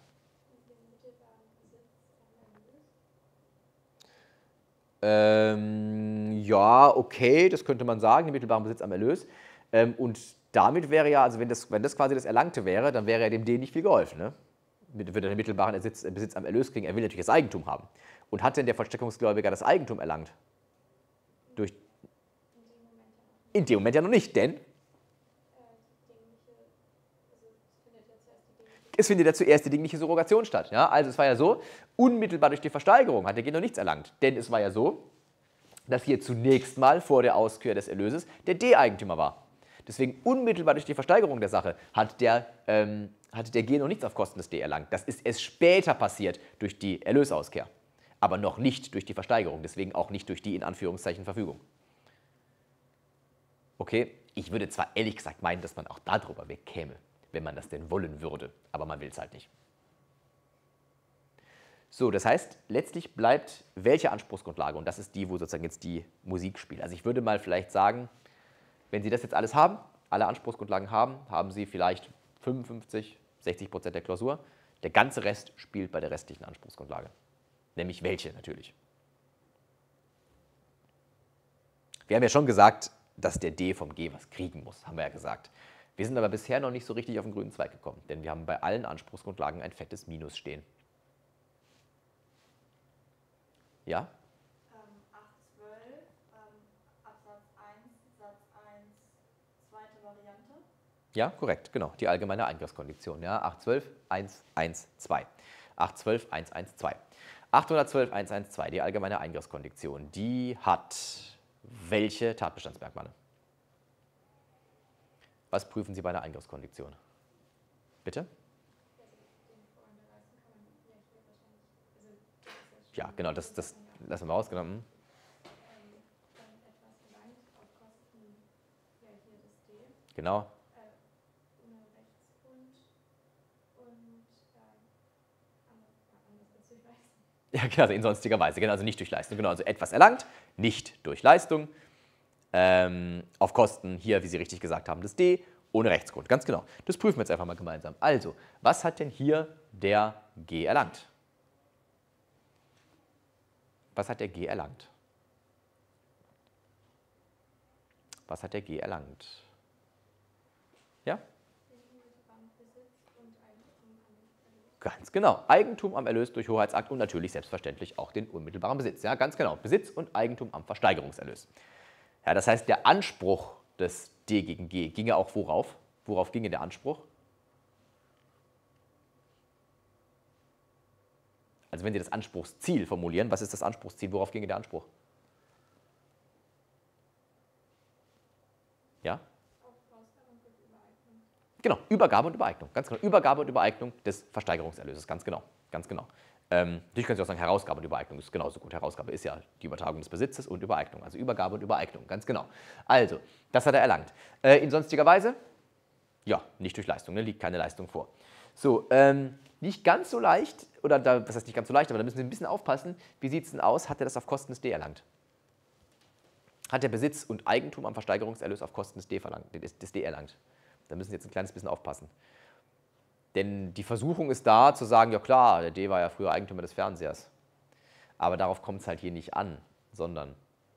Ähm, ja, okay, das könnte man sagen, den mittelbaren Besitz am Erlös. Ähm, und damit wäre ja, also wenn das, wenn das quasi das Erlangte wäre, dann wäre ja dem D nicht viel geholfen. Ne? Würde er den mittelbaren Besitz, Besitz am Erlös kriegen, er will natürlich das Eigentum haben. Und hat denn der Vollstreckungsgläubiger das Eigentum erlangt? Durch In dem Moment ja noch nicht, denn es findet ja zuerst die dingliche Surrogation statt. Ja? Also es war ja so, unmittelbar durch die Versteigerung hat der G noch nichts erlangt. Denn es war ja so, dass hier zunächst mal vor der Auskür des Erlöses der D Eigentümer war. Deswegen unmittelbar durch die Versteigerung der Sache hat der, ähm, hat der G noch nichts auf Kosten des D erlangt. Das ist erst später passiert durch die Erlösauskehr, aber noch nicht durch die Versteigerung, deswegen auch nicht durch die in Anführungszeichen Verfügung. Okay, ich würde zwar ehrlich gesagt meinen, dass man auch darüber wegkäme, wenn man das denn wollen würde, aber man will es halt nicht. So, das heißt, letztlich bleibt welche Anspruchsgrundlage? Und das ist die, wo sozusagen jetzt die Musik spielt. Also ich würde mal vielleicht sagen, wenn Sie das jetzt alles haben, alle Anspruchsgrundlagen haben, haben Sie vielleicht fünfundfünfzig, sechzig Prozent der Klausur. Der ganze Rest spielt bei der restlichen Anspruchsgrundlage. Nämlich welche natürlich. Wir haben ja schon gesagt, dass der D vom G was kriegen muss, haben wir ja gesagt. Wir sind aber bisher noch nicht so richtig auf den grünen Zweig gekommen, denn wir haben bei allen Anspruchsgrundlagen ein fettes Minus stehen. Ja? Ähm, acht zwölf, ähm, Absatz eins, Satz eins, zweite Variante. Ja, korrekt, genau. Die allgemeine Eingriffskondition. Ja, acht zwölf, eins eins zwei. acht zwölf, eins eins zwei. achthundertzwölf, eins eins zwei, die allgemeine Eingriffskondition, die hat welche Tatbestandsmerkmale? Was prüfen Sie bei einer Eingriffskondition? Bitte? Ja, genau, das, das lassen wir rausgenommen. Genau. Ja, genau, also in sonstiger Weise, genau, also nicht durch Leistung. Genau, also etwas erlangt, nicht durch Leistung, ähm, auf Kosten, hier, wie Sie richtig gesagt haben, des D, ohne Rechtsgrund. Ganz genau. Das prüfen wir jetzt einfach mal gemeinsam. Also, was hat denn hier der G erlangt? Was hat der G erlangt? Was hat der G erlangt? Ja? Ganz genau. Eigentum am Erlös durch Hoheitsakt und natürlich selbstverständlich auch den unmittelbaren Besitz. Ja, ganz genau. Besitz und Eigentum am Versteigerungserlös. Ja, das heißt, der Anspruch des D gegen G ginge auch worauf? Worauf ginge der Anspruch? Also wenn Sie das Anspruchsziel formulieren, was ist das Anspruchsziel? Worauf ginge der Anspruch? Ja? Genau, Übergabe und Übereignung. Ganz genau. Übergabe und Übereignung des Versteigerungserlöses. Ganz genau. Ganz genau. Ähm, natürlich können Sie auch sagen, Herausgabe und Übereignung ist genauso gut. Herausgabe ist ja die Übertragung des Besitzes und Übereignung. Also Übergabe und Übereignung. Ganz genau. Also, das hat er erlangt. Äh, in sonstiger Weise? Ja, nicht durch Leistung. Ne? Liegt keine Leistung vor. So, ähm, nicht ganz so leicht, oder da, was heißt nicht ganz so leicht, aber da müssen Sie ein bisschen aufpassen. Wie sieht es denn aus? Hat er das auf Kosten des D erlangt? Hat der Besitz und Eigentum am Versteigerungserlös auf Kosten des D, verlangt, des, des D erlangt? Da müssen Sie jetzt ein kleines bisschen aufpassen. Denn die Versuchung ist da, zu sagen, ja klar, der D war ja früher Eigentümer des Fernsehers. Aber darauf kommt es halt hier nicht an, sondern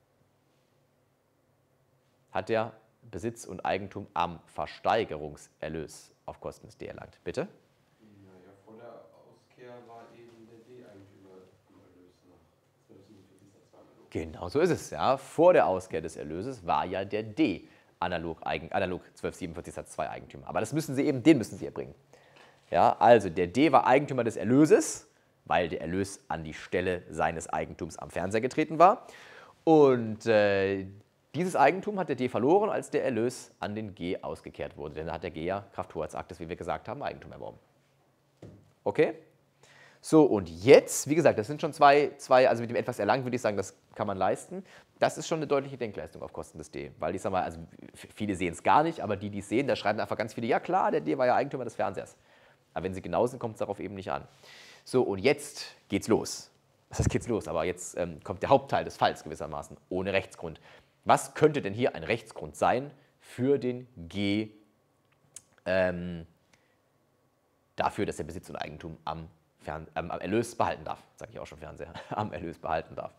hat der Besitz und Eigentum am Versteigerungserlös auf Kosten des D erlangt. Bitte? Naja, vor der Auskehr war eben der D Eigentümer im Erlös nach zwölfhundertsiebenundvierzig Satz zwei analog. Genau so ist es. Ja. Vor der Auskehr des Erlöses war ja der D analog, eigen, analog zwölfhundertsiebenundvierzig Satz zwei Eigentümer. Aber das müssen Sie eben, den müssen Sie erbringen. Ja, also der D war Eigentümer des Erlöses, weil der Erlös an die Stelle seines Eigentums am Fernseher getreten war. Und äh, dieses Eigentum hat der D verloren, als der Erlös an den G ausgekehrt wurde. Denn da hat der G ja Kraft Hoheitsaktes, wie wir gesagt haben, Eigentum erworben. Okay? So, und jetzt, wie gesagt, das sind schon zwei, zwei, also mit dem etwas erlangt würde ich sagen, das kann man leisten. Das ist schon eine deutliche Denkleistung auf Kosten des D. Weil ich sage mal, also viele sehen es gar nicht, aber die, die es sehen, da schreiben einfach ganz viele, ja klar, der D war ja Eigentümer des Fernsehers. Aber wenn sie genau sind, kommt es darauf eben nicht an. So, und jetzt geht's los. Was heißt geht's los? Aber jetzt ähm, kommt der Hauptteil des Falls gewissermaßen, ohne Rechtsgrund. Was könnte denn hier ein Rechtsgrund sein für den G ähm, dafür, dass er Besitz und Eigentum am, Fern ähm, am Erlös behalten darf? Sage ich auch schon Fernseher. Am Erlös behalten darf.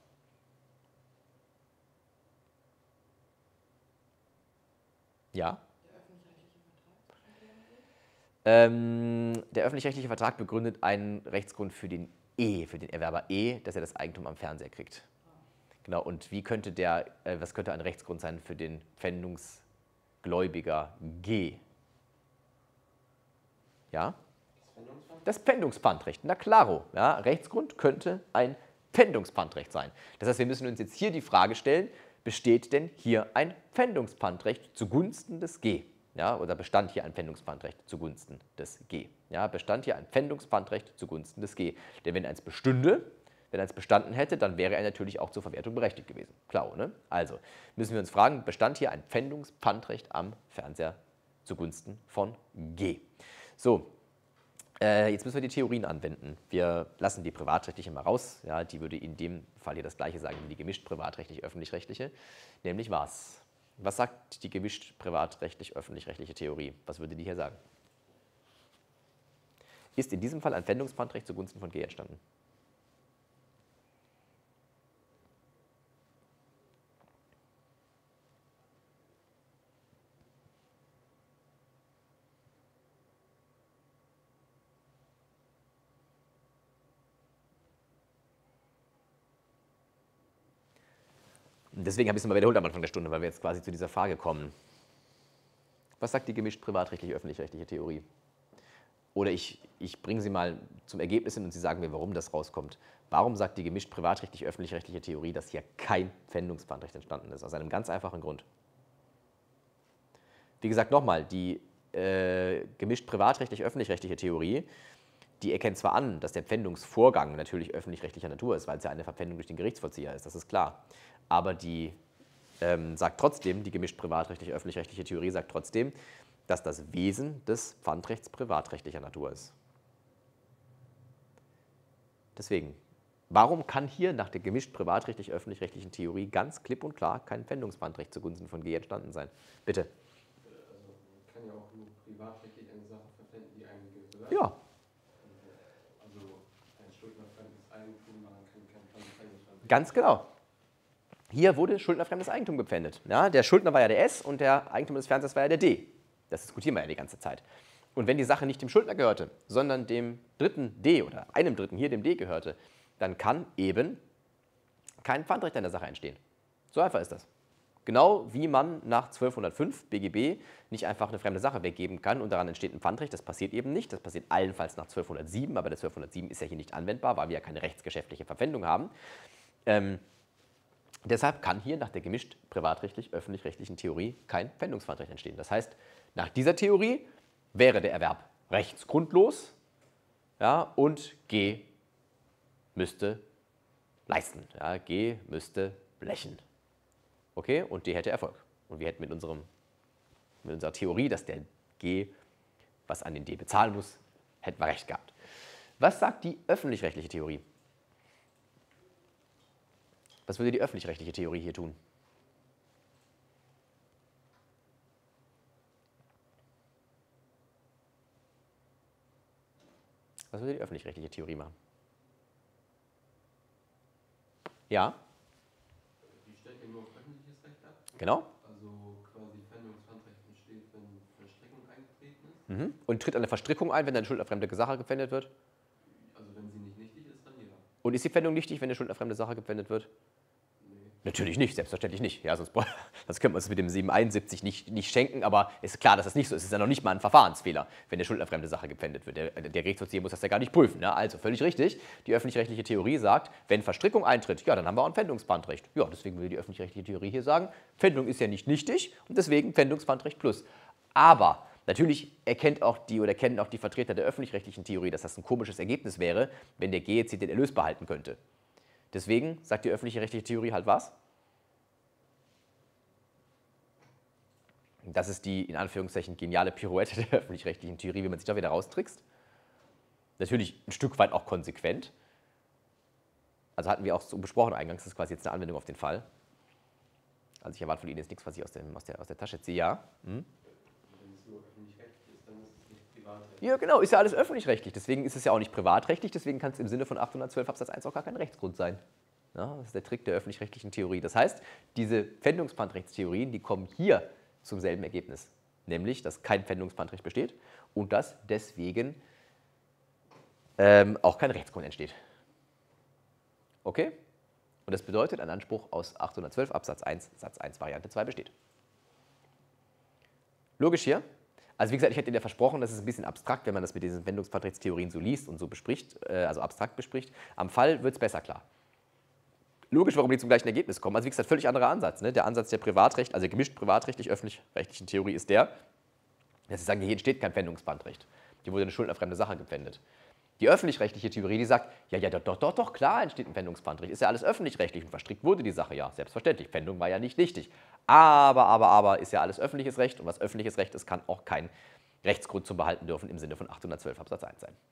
Ja? Ähm, der öffentlich-rechtliche Vertrag begründet einen Rechtsgrund für den E, für den Erwerber E, dass er das Eigentum am Fernseher kriegt. Genau, und wie könnte der, äh, was könnte ein Rechtsgrund sein für den Pfändungsgläubiger G? Ja? Das Pfändungspfandrecht, na klaro. Ja, Rechtsgrund könnte ein Pfändungspfandrecht sein. Das heißt, wir müssen uns jetzt hier die Frage stellen, besteht denn hier ein Pfändungspfandrecht zugunsten des G? Ja, oder bestand hier ein Pfändungspfandrecht zugunsten des G? Ja, bestand hier ein Pfändungspfandrecht zugunsten des G? Denn wenn eins bestünde, wenn eins bestanden hätte, dann wäre er natürlich auch zur Verwertung berechtigt gewesen. Klar, ne? Also müssen wir uns fragen, bestand hier ein Pfändungspfandrecht am Fernseher zugunsten von G? So, äh, jetzt müssen wir die Theorien anwenden. Wir lassen die privatrechtliche mal raus. Ja, die würde in dem Fall hier das Gleiche sagen wie die gemischt privatrechtlich-öffentlich-rechtliche. Nämlich was? Was sagt die gemischt privatrechtlich-öffentlich-rechtliche Theorie? Was würde die hier sagen? Ist in diesem Fall ein Pfändungspfandrecht zugunsten von G entstanden? Deswegen habe ich es mal wiederholt am Anfang der Stunde, weil wir jetzt quasi zu dieser Frage kommen. Was sagt die gemischt privatrechtliche, öffentlich-rechtliche Theorie? Oder ich, ich bringe sie mal zum Ergebnis hin und Sie sagen mir, warum das rauskommt. Warum sagt die gemischt privatrechtliche, öffentlich-rechtliche Theorie, dass hier kein Pfändungspfandrecht entstanden ist? Aus einem ganz einfachen Grund. Wie gesagt, nochmal, die äh, gemischt privatrechtliche, öffentlich-rechtliche Theorie, die erkennt zwar an, dass der Pfändungsvorgang natürlich öffentlich-rechtlicher Natur ist, weil es ja eine Verpfändung durch den Gerichtsvollzieher ist, das ist klar. Aber die ähm, sagt trotzdem, die gemischt privatrechtliche, öffentlich-rechtliche Theorie sagt trotzdem, dass das Wesen des Pfandrechts privatrechtlicher Natur ist. Deswegen, warum kann hier nach der gemischt privatrechtlich-öffentlich-rechtlichen Theorie ganz klipp und klar kein Pfändungspfandrecht zugunsten von G entstanden sein? Bitte. Also man kann ja auch nur privatrechtlich eine Sache verpfänden, die einem gehört. Ja. Also ein schuldnerfremdes Eigentum, man kann kein Pfändungspfandrecht. Ganz genau. Hier wurde schuldnerfremdes Eigentum gepfändet. Ja, der Schuldner war ja der S und der Eigentümer des Fernsehers war ja der D. Das diskutieren wir ja die ganze Zeit. Und wenn die Sache nicht dem Schuldner gehörte, sondern dem dritten D oder einem dritten, hier dem D gehörte, dann kann eben kein Pfandrecht an der Sache entstehen. So einfach ist das. Genau wie man nach zwölfhundertfünf B G B nicht einfach eine fremde Sache weggeben kann und daran entsteht ein Pfandrecht, das passiert eben nicht. Das passiert allenfalls nach zwölfhundertsieben, aber der zwölfhundertsieben ist ja hier nicht anwendbar, weil wir ja keine rechtsgeschäftliche Verpfändung haben. Ähm, deshalb kann hier nach der gemischt privatrechtlich-öffentlich-rechtlichen Theorie kein Pfändungspfandrecht entstehen. Das heißt, nach dieser Theorie wäre der Erwerb rechtsgrundlos, ja, und G müsste leisten. Ja, G müsste blechen. Okay, und D hätte Erfolg. Und wir hätten mit, unserem, mit unserer Theorie, dass der G was an den D bezahlen muss, hätten wir recht gehabt. Was sagt die öffentlich-rechtliche Theorie? Was würde die öffentlich-rechtliche Theorie hier tun? Was würde die öffentlich-rechtliche Theorie machen? Ja? Die stellt ja nur auf öffentliches Recht ab. Genau. Also quasi Pfändungspfandrecht entsteht, wenn Verstrickung eingetreten ist. Mhm. Und tritt eine Verstrickung ein, wenn eine schuldnerfremde Sache gepfändet wird? Also wenn sie nicht nichtig ist, dann ja. Und ist die Pfändung nichtig, wenn eine schuldnerfremde Sache gepfändet wird? Natürlich nicht, selbstverständlich nicht. Ja, sonst das könnte man uns mit dem siebenhunderteinundsiebzig nicht, nicht schenken, aber ist klar, dass das nicht so ist. Es ist ja noch nicht mal ein Verfahrensfehler, wenn eine schuldnerfremde Sache gepfändet wird. Der, der Gerichtsvollzieher muss das ja gar nicht prüfen. Ja, also völlig richtig. Die öffentlich-rechtliche Theorie sagt, wenn Verstrickung eintritt, ja, dann haben wir auch ein Pfändungspfandrecht. Ja, deswegen will die öffentlich-rechtliche Theorie hier sagen, Pfändung ist ja nicht nichtig und deswegen Pfändungspfandrecht plus. Aber natürlich erkennt auch die oder kennen auch die Vertreter der öffentlich-rechtlichen Theorie, dass das ein komisches Ergebnis wäre, wenn der G jetzt hier den Erlös behalten könnte. Deswegen sagt die öffentlich-rechtliche Theorie halt was? Das ist die, in Anführungszeichen, geniale Pirouette der öffentlich-rechtlichen Theorie, wie man sich da wieder raustrickst. Natürlich ein Stück weit auch konsequent. Also hatten wir auch so besprochen eingangs, das ist quasi jetzt eine Anwendung auf den Fall. Also ich erwarte von Ihnen jetzt nichts, was ich aus, dem, aus, der, aus der Tasche ziehe, ja? Hm? Wenn es nur öffentlich-rechtlich ist, dann ist es nicht privatrechtlich. Ja, genau, ist ja alles öffentlich-rechtlich. Deswegen ist es ja auch nicht privatrechtlich, deswegen kann es im Sinne von achthundertzwölf Absatz eins auch gar kein Rechtsgrund sein. Ja, das ist der Trick der öffentlich-rechtlichen Theorie. Das heißt, diese Pfändungspfandrechtstheorien, die kommen hier zum selben Ergebnis, nämlich, dass kein Pfändungspfandrecht besteht und dass deswegen ähm, auch kein Rechtsgrund entsteht. Okay? Und das bedeutet, ein Anspruch aus achthundertzwölf Absatz eins Satz eins Variante zwei besteht. Logisch hier? Also wie gesagt, ich hätte Ihnen ja versprochen, das ist ein bisschen abstrakt, wenn man das mit diesen Pfändungspfandrechtstheorien so liest und so bespricht, äh, also abstrakt bespricht. Am Fall wird es besser klar. logisch, warum die zum gleichen Ergebnis kommen. Also wie gesagt, völlig anderer Ansatz. Ne? Der Ansatz der Privatrecht, also der gemischt privatrechtlich-öffentlich-rechtlichen Theorie ist der, dass sie sagen, hier entsteht kein Pfändungspfandrecht. Hier wurde eine schuldnerfremde Sache gepfändet. Die öffentlich-rechtliche Theorie, die sagt, ja, ja, doch, doch, doch, klar entsteht ein Pfändungspfandrecht. Ist ja alles öffentlich-rechtlich und verstrickt wurde die Sache ja. Selbstverständlich, Pfändung war ja nicht nichtig. Aber, aber, aber ist ja alles öffentliches Recht und was öffentliches Recht ist, kann auch kein Rechtsgrund zum Behalten dürfen im Sinne von achthundertzwölf Absatz eins sein.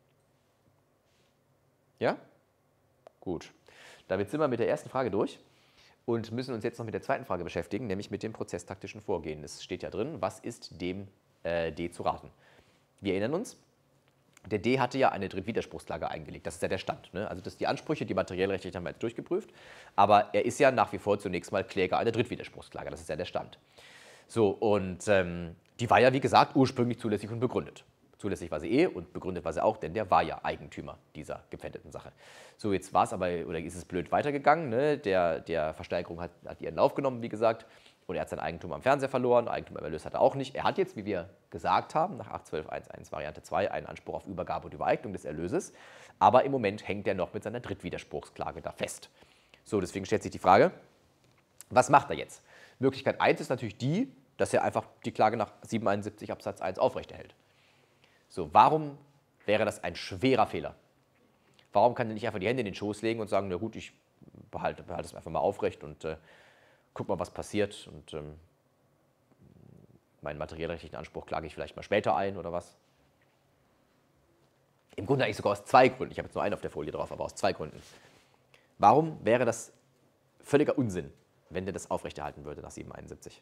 Ja? Gut. Damit sind wir mit der ersten Frage durch und müssen uns jetzt noch mit der zweiten Frage beschäftigen, nämlich mit dem prozesstaktischen Vorgehen. Es steht ja drin, was ist dem äh, D zu raten? Wir erinnern uns, der D hatte ja eine Drittwiderspruchsklage eingelegt. Das ist ja der Stand. Ne? Also das die Ansprüche, die materiellrechtlich haben wir jetzt durchgeprüft, aber er ist ja nach wie vor zunächst mal Kläger einer Drittwiderspruchsklage. Das ist ja der Stand. So, und ähm, die war ja, wie gesagt, ursprünglich zulässig und begründet. Zulässig war sie eh und begründet war sie auch, denn der war ja Eigentümer dieser gepfändeten Sache. So, jetzt war es aber, oder ist es blöd weitergegangen, ne? der, der Versteigerung hat, hat ihren Lauf genommen, wie gesagt, und er hat sein Eigentum am Fernseher verloren, Eigentum am Erlös hat er auch nicht. Er hat jetzt, wie wir gesagt haben, nach acht zwölf Absatz eins Variante zwei einen Anspruch auf Übergabe und Übereignung des Erlöses, aber im Moment hängt er noch mit seiner Drittwiderspruchsklage da fest. So, deswegen stellt sich die Frage, was macht er jetzt? Möglichkeit eins ist natürlich die, dass er einfach die Klage nach siebenhunderteinundsiebzig Absatz eins aufrechterhält. So, warum wäre das ein schwerer Fehler? Warum kann er nicht einfach die Hände in den Schoß legen und sagen, na gut, ich behalte, behalte es einfach mal aufrecht und äh, guck mal, was passiert und ähm, meinen materiellrechtlichen Anspruch klage ich vielleicht mal später ein oder was? Im Grunde eigentlich sogar aus zwei Gründen. Ich habe jetzt nur einen auf der Folie drauf, aber aus zwei Gründen. Warum wäre das völliger Unsinn, wenn der das aufrechterhalten würde nach siebenhunderteinundsiebzig?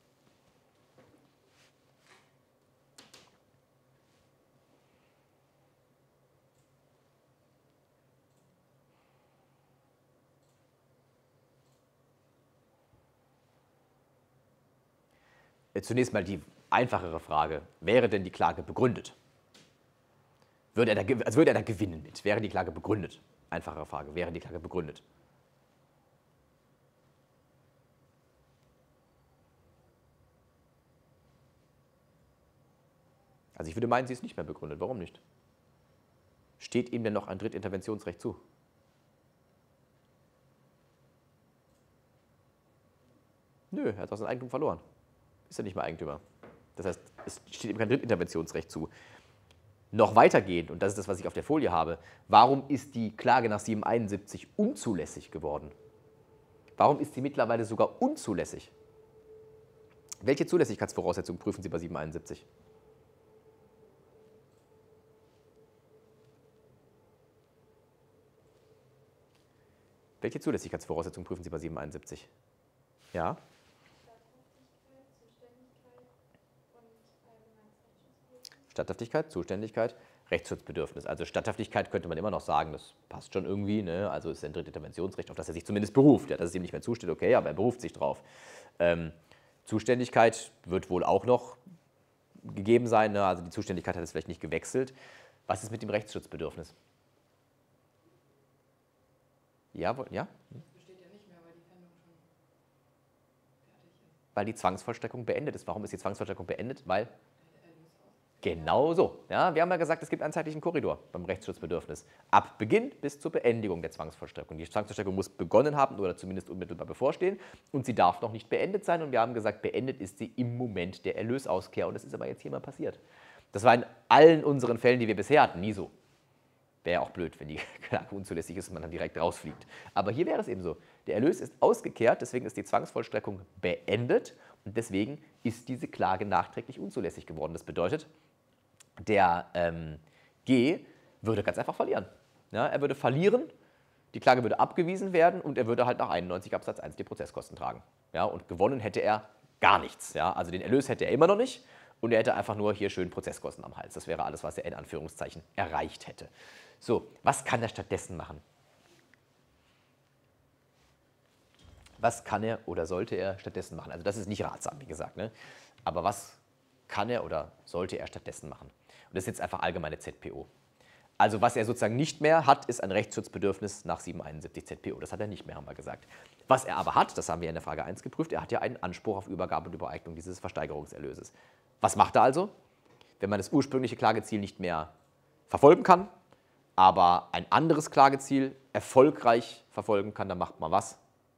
Zunächst mal die einfachere Frage, wäre denn die Klage begründet? Würde er da, also würde er da gewinnen mit? Wäre die Klage begründet? Einfachere Frage, wäre die Klage begründet? Also ich würde meinen, sie ist nicht mehr begründet. Warum nicht? Steht ihm denn noch ein Drittinterventionsrecht zu? Nö, er hat auch sein Eigentum verloren. Ist er nicht mehr Eigentümer. Das heißt, es steht ihm kein Drittinterventionsrecht zu. Noch weitergehend, und das ist das, was ich auf der Folie habe, warum ist die Klage nach siebenhunderteinundsiebzig unzulässig geworden? Warum ist sie mittlerweile sogar unzulässig? Welche Zulässigkeitsvoraussetzungen prüfen Sie bei siebenhunderteinundsiebzig? Welche Zulässigkeitsvoraussetzungen prüfen Sie bei siebenhunderteinundsiebzig? Ja? Statthaftigkeit, Zuständigkeit, Rechtsschutzbedürfnis. Also Statthaftigkeit könnte man immer noch sagen, das passt schon irgendwie, ne? Also ist ein Drittinterventionsrecht, auf das er sich zumindest beruft. Ja, dass es ihm nicht mehr zusteht, okay, aber er beruft sich drauf. Ähm, Zuständigkeit wird wohl auch noch gegeben sein, ne? Also die Zuständigkeit hat es vielleicht nicht gewechselt. Was ist mit dem Rechtsschutzbedürfnis? Ja, ja? Das besteht ja nicht mehr, weil die Pfändung schon fertig ist. Weil die Zwangsvollstreckung beendet ist. Warum ist die Zwangsvollstreckung beendet? Weil Genau so. Ja, wir haben ja gesagt, es gibt einen zeitlichen Korridor beim Rechtsschutzbedürfnis. Ab Beginn bis zur Beendigung der Zwangsvollstreckung. Die Zwangsvollstreckung muss begonnen haben oder zumindest unmittelbar bevorstehen und sie darf noch nicht beendet sein. Und wir haben gesagt, beendet ist sie im Moment der Erlösauskehr. Und das ist aber jetzt hier mal passiert. Das war in allen unseren Fällen, die wir bisher hatten, nie so. Wäre ja auch blöd, wenn die Klage unzulässig ist und man dann direkt rausfliegt. Aber hier wäre es eben so. Der Erlös ist ausgekehrt, deswegen ist die Zwangsvollstreckung beendet und deswegen ist diese Klage nachträglich unzulässig geworden. Das bedeutet, der ähm, G würde ganz einfach verlieren. Ja, er würde verlieren, die Klage würde abgewiesen werden und er würde halt nach einundneunzig Absatz eins die Prozesskosten tragen. Ja, und gewonnen hätte er gar nichts. Ja, also den Erlös hätte er immer noch nicht und er hätte einfach nur hier schön Prozesskosten am Hals. Das wäre alles, was er in Anführungszeichen erreicht hätte. So, was kann er stattdessen machen? Was kann er oder sollte er stattdessen machen? Also das ist nicht ratsam, wie gesagt. Ne? Aber was kann er oder sollte er stattdessen machen? Und das ist jetzt einfach allgemeine Z P O. Also was er sozusagen nicht mehr hat, ist ein Rechtsschutzbedürfnis nach siebenhunderteinundsiebzig Z P O. Das hat er nicht mehr, haben wir gesagt. Was er aber hat, das haben wir in der Frage eins geprüft, er hat ja einen Anspruch auf Übergabe und Übereignung dieses Versteigerungserlöses. Was macht er also? Wenn man das ursprüngliche Klageziel nicht mehr verfolgen kann, aber ein anderes Klageziel erfolgreich verfolgen kann, dann macht man was?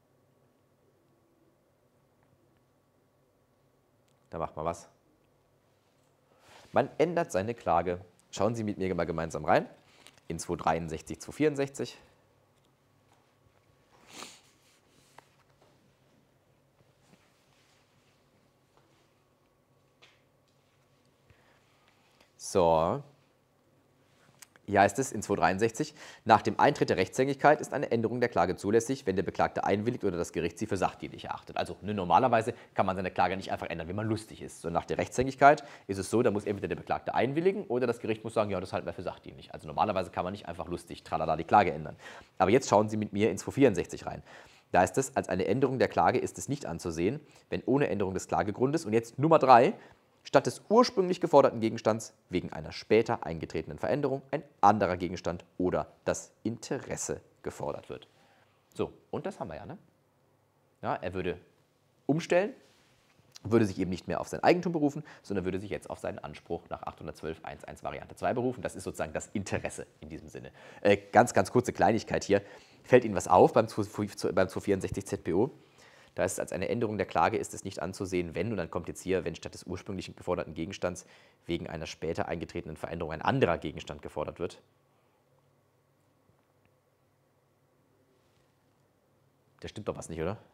Dann macht man was? Man ändert seine Klage. Schauen Sie mit mir mal gemeinsam rein in zweihundertdreiundsechzig, zweihundertvierundsechzig. So, hier heißt es in zweihundertdreiundsechzig, nach dem Eintritt der Rechtshängigkeit ist eine Änderung der Klage zulässig, wenn der Beklagte einwilligt oder das Gericht sie für sachdienlich erachtet. Also ne, normalerweise kann man seine Klage nicht einfach ändern, wenn man lustig ist. So, nach der Rechtshängigkeit ist es so, da muss entweder der Beklagte einwilligen oder das Gericht muss sagen, ja, das halten wir für sachdienlich. Also normalerweise kann man nicht einfach lustig tralala die Klage ändern. Aber jetzt schauen Sie mit mir in zweihundertvierundsechzig rein. Da heißt es, als eine Änderung der Klage ist es nicht anzusehen, wenn ohne Änderung des Klagegrundes, und jetzt Nummer drei, statt des ursprünglich geforderten Gegenstands wegen einer später eingetretenen Veränderung ein anderer Gegenstand oder das Interesse gefordert wird. So, und das haben wir ja, ne? Ja, er würde umstellen, würde sich eben nicht mehr auf sein Eigentum berufen, sondern würde sich jetzt auf seinen Anspruch nach achthundertzwölf Absatz eins Punkt eins Variante zwei berufen. Das ist sozusagen das Interesse in diesem Sinne. Äh, ganz, ganz kurze Kleinigkeit hier. Fällt Ihnen was auf beim zweihundertvierundsechzig Z P O? Da ist es als eine Änderung der Klage ist es nicht anzusehen, wenn, und dann kommt jetzt hier, wenn statt des ursprünglich geforderten Gegenstands wegen einer später eingetretenen Veränderung ein anderer Gegenstand gefordert wird. Da stimmt doch was nicht, oder?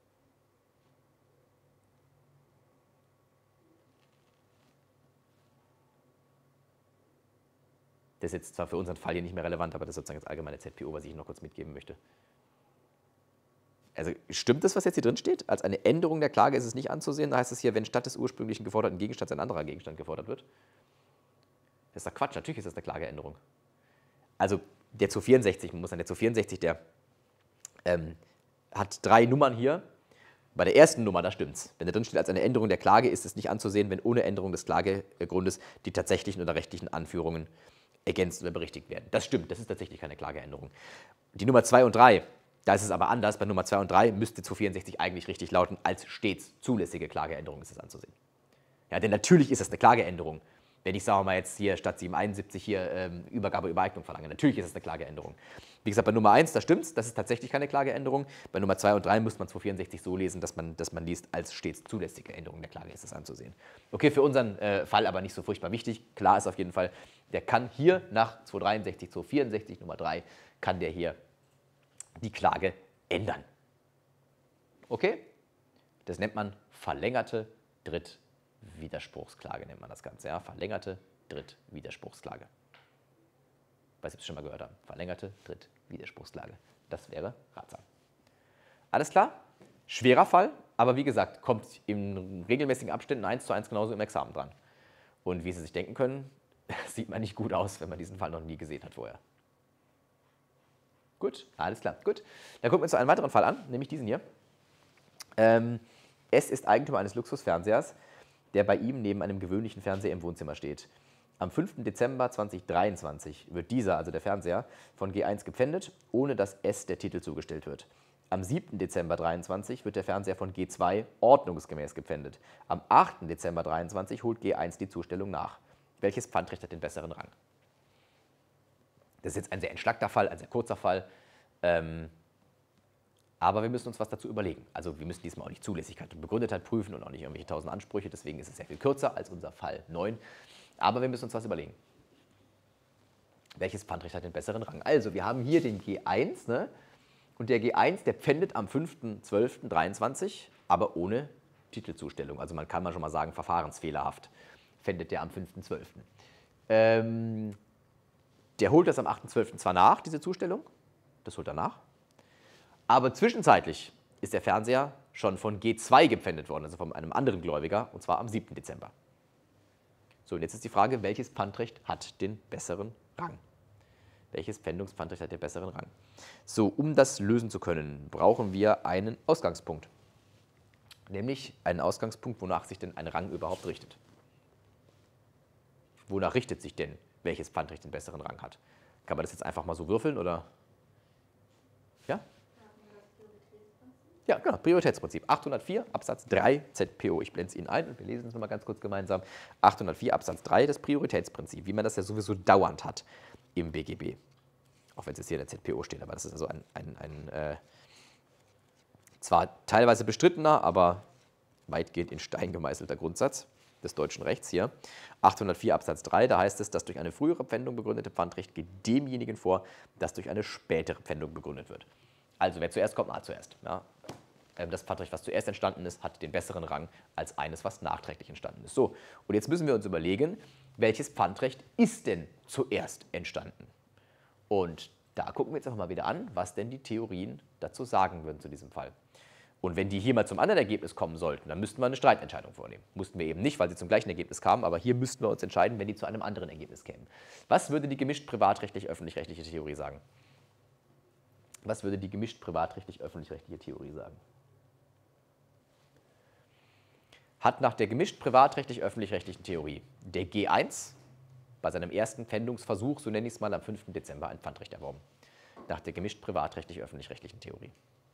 Das ist jetzt zwar für unseren Fall hier nicht mehr relevant, aber das ist sozusagen das allgemeine Z P O, was ich Ihnen noch kurz mitgeben möchte. Also stimmt das, was jetzt hier drin steht? Als eine Änderung der Klage ist es nicht anzusehen. Da heißt es hier, wenn statt des ursprünglichen geforderten Gegenstands ein anderer Gegenstand gefordert wird. Das ist doch Quatsch, natürlich ist das eine Klageänderung. Also der zweihundertvierundsechzig, man muss sagen, der zweihundertvierundsechzig, der ähm, hat drei Nummern hier. Bei der ersten Nummer, da stimmt's. Wenn da drin steht, als eine Änderung der Klage ist es nicht anzusehen, wenn ohne Änderung des Klagegrundes die tatsächlichen oder rechtlichen Anführungen ergänzt oder berichtigt werden. Das stimmt, das ist tatsächlich keine Klageänderung. Die Nummer zwei und drei, da ist es aber anders. Bei Nummer zwei und drei müsste zweihundertvierundsechzig eigentlich richtig lauten, als stets zulässige Klageänderung ist es anzusehen. Ja, denn natürlich ist es eine Klageänderung. Wenn ich, sagen wir mal, jetzt hier statt siebenhunderteinundsiebzig hier ähm, Übergabe über Eignung verlange, natürlich ist es eine Klageänderung. Wie gesagt, bei Nummer eins, da stimmt's, das ist tatsächlich keine Klageänderung. Bei Nummer zwei und drei muss man zweihundertvierundsechzig so lesen, dass man, dass man liest, als stets zulässige Änderung der Klage ist es anzusehen. Okay, für unseren äh, Fall aber nicht so furchtbar wichtig. Klar ist auf jeden Fall, der kann hier nach zweihundertdreiundsechzig, zweihundertvierundsechzig, Nummer drei, kann der hier die Klage ändern. Okay? Das nennt man verlängerte Drittwiderspruchsklage, nennt man das Ganze. Ja? Verlängerte Drittwiderspruchsklage. Weiß ich, ob Sie schon mal gehört haben. Verlängerte Drittwiderspruchsklage. Das wäre ratsam. Alles klar? Schwerer Fall, aber wie gesagt, kommt in regelmäßigen Abständen eins zu eins genauso im Examen dran. Und wie Sie sich denken können, sieht man nicht gut aus, wenn man diesen Fall noch nie gesehen hat vorher. Gut, alles klar, gut. Dann gucken wir uns noch einen weiteren Fall an, nämlich diesen hier. Ähm, es ist Eigentum eines Luxusfernsehers, der bei ihm neben einem gewöhnlichen Fernseher im Wohnzimmer steht. Am fünften Dezember zweitausenddreiundzwanzig wird dieser, also der Fernseher, von G eins gepfändet, ohne dass S der Titel zugestellt wird. Am siebten Dezember zweitausenddreiundzwanzig wird der Fernseher von G zwei ordnungsgemäß gepfändet. Am achten Dezember zweitausenddreiundzwanzig holt G eins die Zustellung nach. Welches Pfandrecht hat den besseren Rang? Das ist jetzt ein sehr entschlackter Fall, ein sehr kurzer Fall. Ähm, aber wir müssen uns was dazu überlegen. Also wir müssen diesmal auch nicht Zulässigkeit und Begründetheit prüfen und auch nicht irgendwelche tausend Ansprüche. Deswegen ist es sehr viel kürzer als unser Fall neun. Aber wir müssen uns was überlegen. Welches Pfandrecht hat den besseren Rang? Also wir haben hier den G eins, ne? Und der G eins, der pfändet am fünften zwölften dreiundzwanzig, aber ohne Titelzustellung. Also man kann mal schon mal sagen, verfahrensfehlerhaft pfändet der am fünften zwölften Ähm, Der holt das am achten zwölften zwar nach, diese Zustellung, das holt er nach, aber zwischenzeitlich ist der Fernseher schon von G zwei gepfändet worden, also von einem anderen Gläubiger, und zwar am siebten Dezember. So, und jetzt ist die Frage, welches Pfandrecht hat den besseren Rang? Welches Pfändungspfandrecht hat den besseren Rang? So, um das lösen zu können, brauchen wir einen Ausgangspunkt. Nämlich einen Ausgangspunkt, wonach sich denn ein Rang überhaupt richtet. Wonach richtet sich denn, welches Pfandrecht den besseren Rang hat? Kann man das jetzt einfach mal so würfeln, oder? Ja? Ja, genau, Prioritätsprinzip. achthundertvier Absatz drei Z P O. Ich blende es Ihnen ein und wir lesen es nochmal ganz kurz gemeinsam. achthundertvier Absatz drei, das Prioritätsprinzip, wie man das ja sowieso dauernd hat im B G B. Auch wenn es jetzt hier in der Z P O steht, aber das ist also ein, ein, ein äh, zwar teilweise bestrittener, aber weitgehend in Stein gemeißelter Grundsatz des deutschen Rechts hier. achthundertvier Absatz drei, da heißt es, das durch eine frühere Pfändung begründete Pfandrecht geht demjenigen vor, das durch eine spätere Pfändung begründet wird. Also wer zuerst kommt, mal zuerst. Ja. Das Pfandrecht, was zuerst entstanden ist, hat den besseren Rang als eines, was nachträglich entstanden ist. So, und jetzt müssen wir uns überlegen, welches Pfandrecht ist denn zuerst entstanden? Und da gucken wir jetzt einfach mal wieder an, was denn die Theorien dazu sagen würden zu diesem Fall. Und wenn die hier mal zum anderen Ergebnis kommen sollten, dann müssten wir eine Streitentscheidung vornehmen. Mussten wir eben nicht, weil sie zum gleichen Ergebnis kamen, aber hier müssten wir uns entscheiden, wenn die zu einem anderen Ergebnis kämen. Was würde die gemischt privatrechtlich-öffentlich-rechtliche Theorie sagen? Was würde die gemischt privatrechtlich-öffentlich-rechtliche Theorie sagen? Hat nach der gemischt privatrechtlich-öffentlich-rechtlichen Theorie der G eins bei seinem ersten Pfändungsversuch, so nenne ich es mal, am fünften Dezember ein Pfandrecht erworben. Nach der gemischt privatrechtlich-öffentlich-rechtlichen Theorie.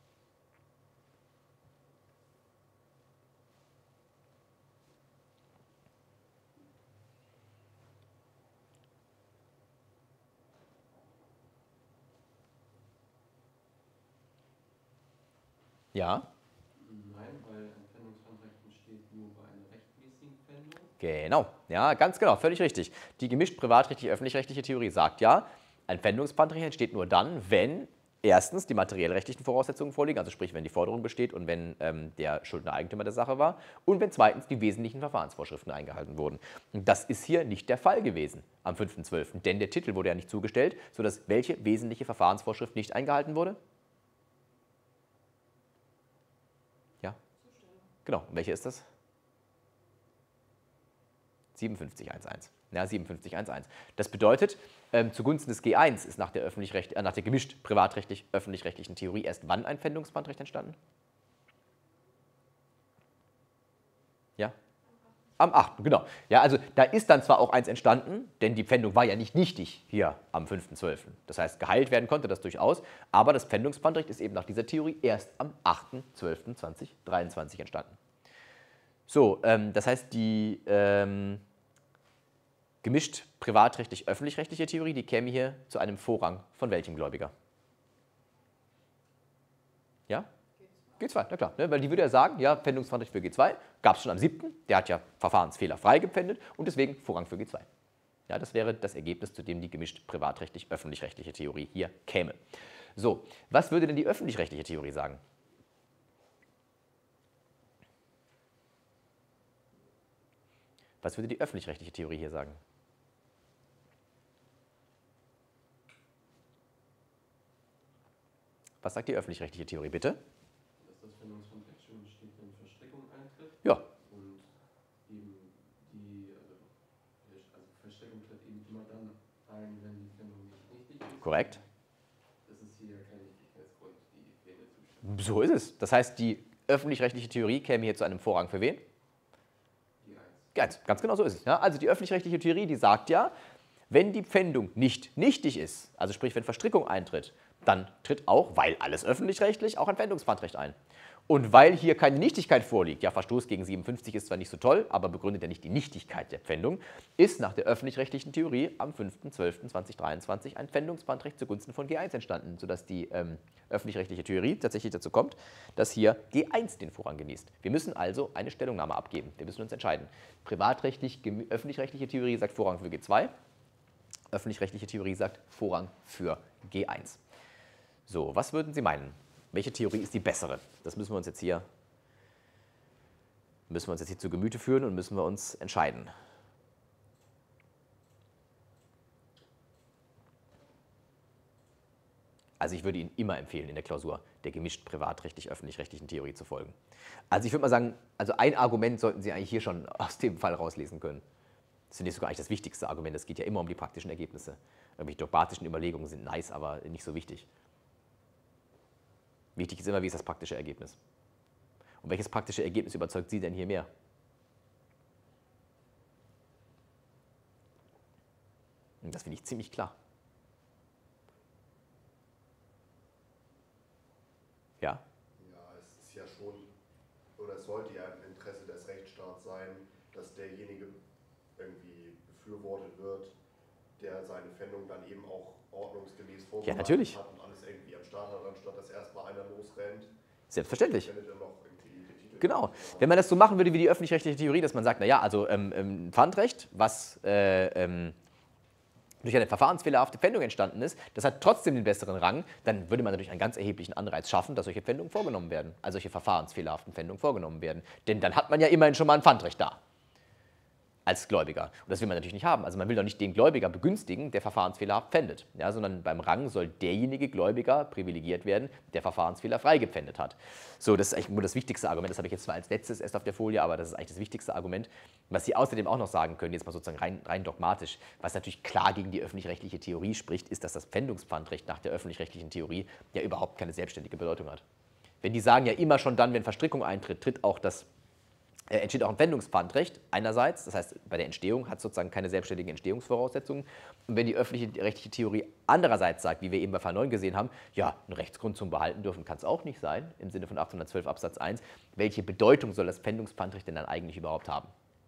Ja? Nein, weil ein Pfändungspfandrecht entsteht nur bei einer rechtmäßigen Pfändung. Genau, ja, ganz genau, völlig richtig. Die gemischt privatrechtlich-öffentlich-rechtliche Theorie sagt ja, ein Pfändungspfandrecht entsteht nur dann, wenn erstens die materiell-rechtlichen Voraussetzungen vorliegen, also sprich, wenn die Forderung besteht und wenn ähm, der Schuldner Eigentümer der Sache war und wenn zweitens die wesentlichen Verfahrensvorschriften eingehalten wurden. Und das ist hier nicht der Fall gewesen am fünften zwölften, denn der Titel wurde ja nicht zugestellt, sodass welche wesentliche Verfahrensvorschrift nicht eingehalten wurde? Ja? Genau, und welche ist das? siebenundfünfzig Punkt eins eins. Ja, siebenundfünfzig Punkt eins eins. Das bedeutet, ähm, zugunsten des G eins ist nach der, öffentlich-recht, äh, nach der gemischt privatrechtlich-öffentlich-rechtlichen Theorie erst wann ein Pfändungspfandrecht entstanden? Ja? Am achten, genau. Ja, also da ist dann zwar auch eins entstanden, denn die Pfändung war ja nicht nichtig hier am fünften zwölften. Das heißt, geheilt werden konnte das durchaus, aber das Pfändungspfandrecht ist eben nach dieser Theorie erst am achten zwölften zweitausenddreiundzwanzig entstanden. So, ähm, das heißt, die ähm, gemischt privatrechtlich-öffentlich-rechtliche Theorie, die käme hier zu einem Vorrang von welchem Gläubiger? Ja? G zwei, na klar, ne? Weil die würde ja sagen, ja, Pfändungspfandrecht für G zwei gab es schon am siebten Der hat ja verfahrensfehlerfrei gepfändet und deswegen Vorrang für G zwei. Ja, das wäre das Ergebnis, zu dem die gemischt privatrechtlich-öffentlich-rechtliche Theorie hier käme. So, was würde denn die öffentlich-rechtliche Theorie sagen? Was würde die öffentlich-rechtliche Theorie hier sagen? Was sagt die öffentlich-rechtliche Theorie, bitte? Dass das Pfändungspfandrecht schon entsteht, wenn Verstrickung eintritt. Ja. Und eben die, also, also Verstrickung tritt eben immer dann ein, wenn die Pfändung nicht nichtig ist. Korrekt. Das ist hier kein Nichtigkeitsgrund, die fehlende Zustimmung. So ist es. Das heißt, die öffentlich-rechtliche Theorie käme hier zu einem Vorrang für wen? Die eins. Ganz, ganz genau so ist es. Ja, also die öffentlich-rechtliche Theorie, die sagt ja, wenn die Pfändung nicht nichtig ist, also sprich, wenn Verstrickung eintritt, dann tritt auch, weil alles öffentlich-rechtlich, auch ein Pfändungspfandrecht ein. Und weil hier keine Nichtigkeit vorliegt, ja, Verstoß gegen siebenundfünfzig ist zwar nicht so toll, aber begründet ja nicht die Nichtigkeit der Pfändung, ist nach der öffentlich-rechtlichen Theorie am fünften zwölften zweitausenddreiundzwanzig ein Pfändungspfandrecht zugunsten von G eins entstanden, sodass die ähm, öffentlich-rechtliche Theorie tatsächlich dazu kommt, dass hier G eins den Vorrang genießt. Wir müssen also eine Stellungnahme abgeben. Wir müssen uns entscheiden. Privatrechtlich, öffentlich-rechtliche Theorie sagt Vorrang für G zwei, öffentlich-rechtliche Theorie sagt Vorrang für G eins. So, was würden Sie meinen? Welche Theorie ist die bessere? Das müssen wir uns jetzt hier, müssen wir uns jetzt hier zu Gemüte führen und müssen wir uns entscheiden. Also ich würde Ihnen immer empfehlen, in der Klausur der gemischt privatrechtlich-öffentlich-rechtlichen Theorie zu folgen. Also ich würde mal sagen, also ein Argument sollten Sie eigentlich hier schon aus dem Fall rauslesen können. Das finde ich sogar eigentlich das wichtigste Argument. Es geht ja immer um die praktischen Ergebnisse. Irgendwelche dogmatischen Überlegungen sind nice, aber nicht so wichtig. Wichtig ist immer, wie ist das praktische Ergebnis. Und welches praktische Ergebnis überzeugt Sie denn hier mehr? Und das finde ich ziemlich klar. Ja? Ja, es ist ja schon, oder es sollte ja im Interesse des Rechtsstaats sein, dass derjenige irgendwie befürwortet wird, der seine Pfändung dann eben auch ordnungsgemäß vorbereitet Ja, natürlich. hat und alles irgendwie am Start hat, anstatt dass erstmal einer losrennt. Selbstverständlich. Findet er noch irgendwie den Titel. Genau. Wenn man das so machen würde wie die öffentlich-rechtliche Theorie, dass man sagt, naja, also ähm, ähm, Pfandrecht, was äh, ähm, durch eine verfahrensfehlerhafte Pfändung entstanden ist, das hat trotzdem den besseren Rang, dann würde man natürlich einen ganz erheblichen Anreiz schaffen, dass solche Pfändungen vorgenommen werden, also solche verfahrensfehlerhaften Pfändungen vorgenommen werden. Denn dann hat man ja immerhin schon mal ein Pfandrecht da. Als Gläubiger. Und das will man natürlich nicht haben. Also man will doch nicht den Gläubiger begünstigen, der verfahrensfehlerhaft pfändet, ja, sondern beim Rang soll derjenige Gläubiger privilegiert werden, der verfahrensfehlerfrei gepfändet hat. So, das ist eigentlich nur das wichtigste Argument. Das habe ich jetzt zwar als letztes erst auf der Folie, aber das ist eigentlich das wichtigste Argument. Was Sie außerdem auch noch sagen können, jetzt mal sozusagen rein, rein dogmatisch, was natürlich klar gegen die öffentlich-rechtliche Theorie spricht, ist, dass das Pfändungspfandrecht nach der öffentlich-rechtlichen Theorie ja überhaupt keine selbstständige Bedeutung hat. Wenn die sagen ja immer schon dann, wenn Verstrickung eintritt, tritt auch das Äh, entsteht auch ein Pfändungspfandrecht einerseits, das heißt, bei der Entstehung hat es sozusagen keine selbstständigen Entstehungsvoraussetzungen. Und wenn die öffentliche rechtliche Theorie andererseits sagt, wie wir eben bei Fall neun gesehen haben, ja, ein Rechtsgrund zum Behalten dürfen kann es auch nicht sein, im Sinne von achthundertzwölf Absatz eins, welche Bedeutung soll das Pfändungspfandrecht denn dann eigentlich überhaupt haben?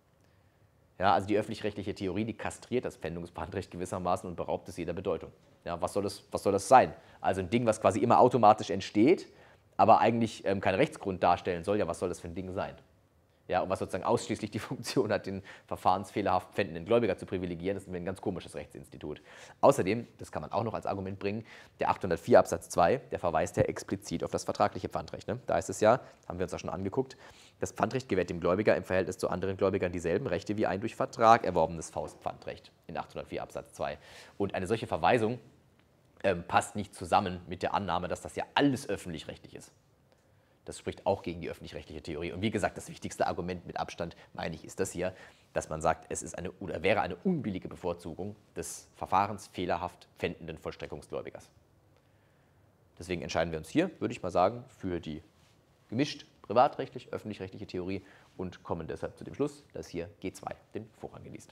Ja, also die öffentlich-rechtliche Theorie, die kastriert das Pfändungspfandrecht gewissermaßen und beraubt es jeder Bedeutung. Ja, was soll das, was soll das sein? Also ein Ding, was quasi immer automatisch entsteht, aber eigentlich ähm, keinen Rechtsgrund darstellen soll, ja, was soll das für ein Ding sein? Ja, und was sozusagen ausschließlich die Funktion hat, den verfahrensfehlerhaft pfändenden Gläubiger zu privilegieren, das ist ein ganz komisches Rechtsinstitut. Außerdem, das kann man auch noch als Argument bringen, der achthundertvier Absatz zwei, der verweist ja explizit auf das vertragliche Pfandrecht. Ne? Da ist es ja, haben wir uns auch schon angeguckt, das Pfandrecht gewährt dem Gläubiger im Verhältnis zu anderen Gläubigern dieselben Rechte wie ein durch Vertrag erworbenes Faustpfandrecht in achthundertvier Absatz zwei. Und eine solche Verweisung ähm, passt nicht zusammen mit der Annahme, dass das ja alles öffentlich-rechtlich ist. Das spricht auch gegen die öffentlich-rechtliche Theorie. Und wie gesagt, das wichtigste Argument mit Abstand, meine ich, ist das hier, dass man sagt, es ist eine, oder wäre eine unbillige Bevorzugung des verfahrensfehlerhaft pfändenden Vollstreckungsgläubigers. Deswegen entscheiden wir uns hier, würde ich mal sagen, für die gemischt privatrechtlich, öffentlich-rechtliche Theorie und kommen deshalb zu dem Schluss, dass hier G zwei den Vorrang genießt.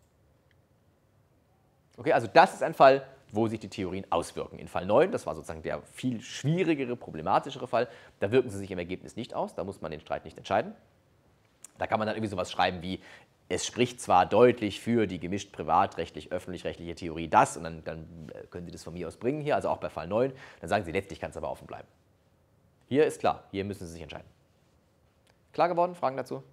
Okay, also das ist ein Fall, wo sich die Theorien auswirken. In Fall neun, das war sozusagen der viel schwierigere, problematischere Fall, da wirken sie sich im Ergebnis nicht aus, da muss man den Streit nicht entscheiden. Da kann man dann irgendwie sowas schreiben wie, es spricht zwar deutlich für die gemischt privatrechtlich, öffentlich-rechtliche Theorie das, und dann, dann können Sie das von mir aus bringen hier, also auch bei Fall neun, dann sagen Sie, letztlich kann es aber offen bleiben. Hier ist klar, hier müssen Sie sich entscheiden. Klar geworden? Fragen dazu?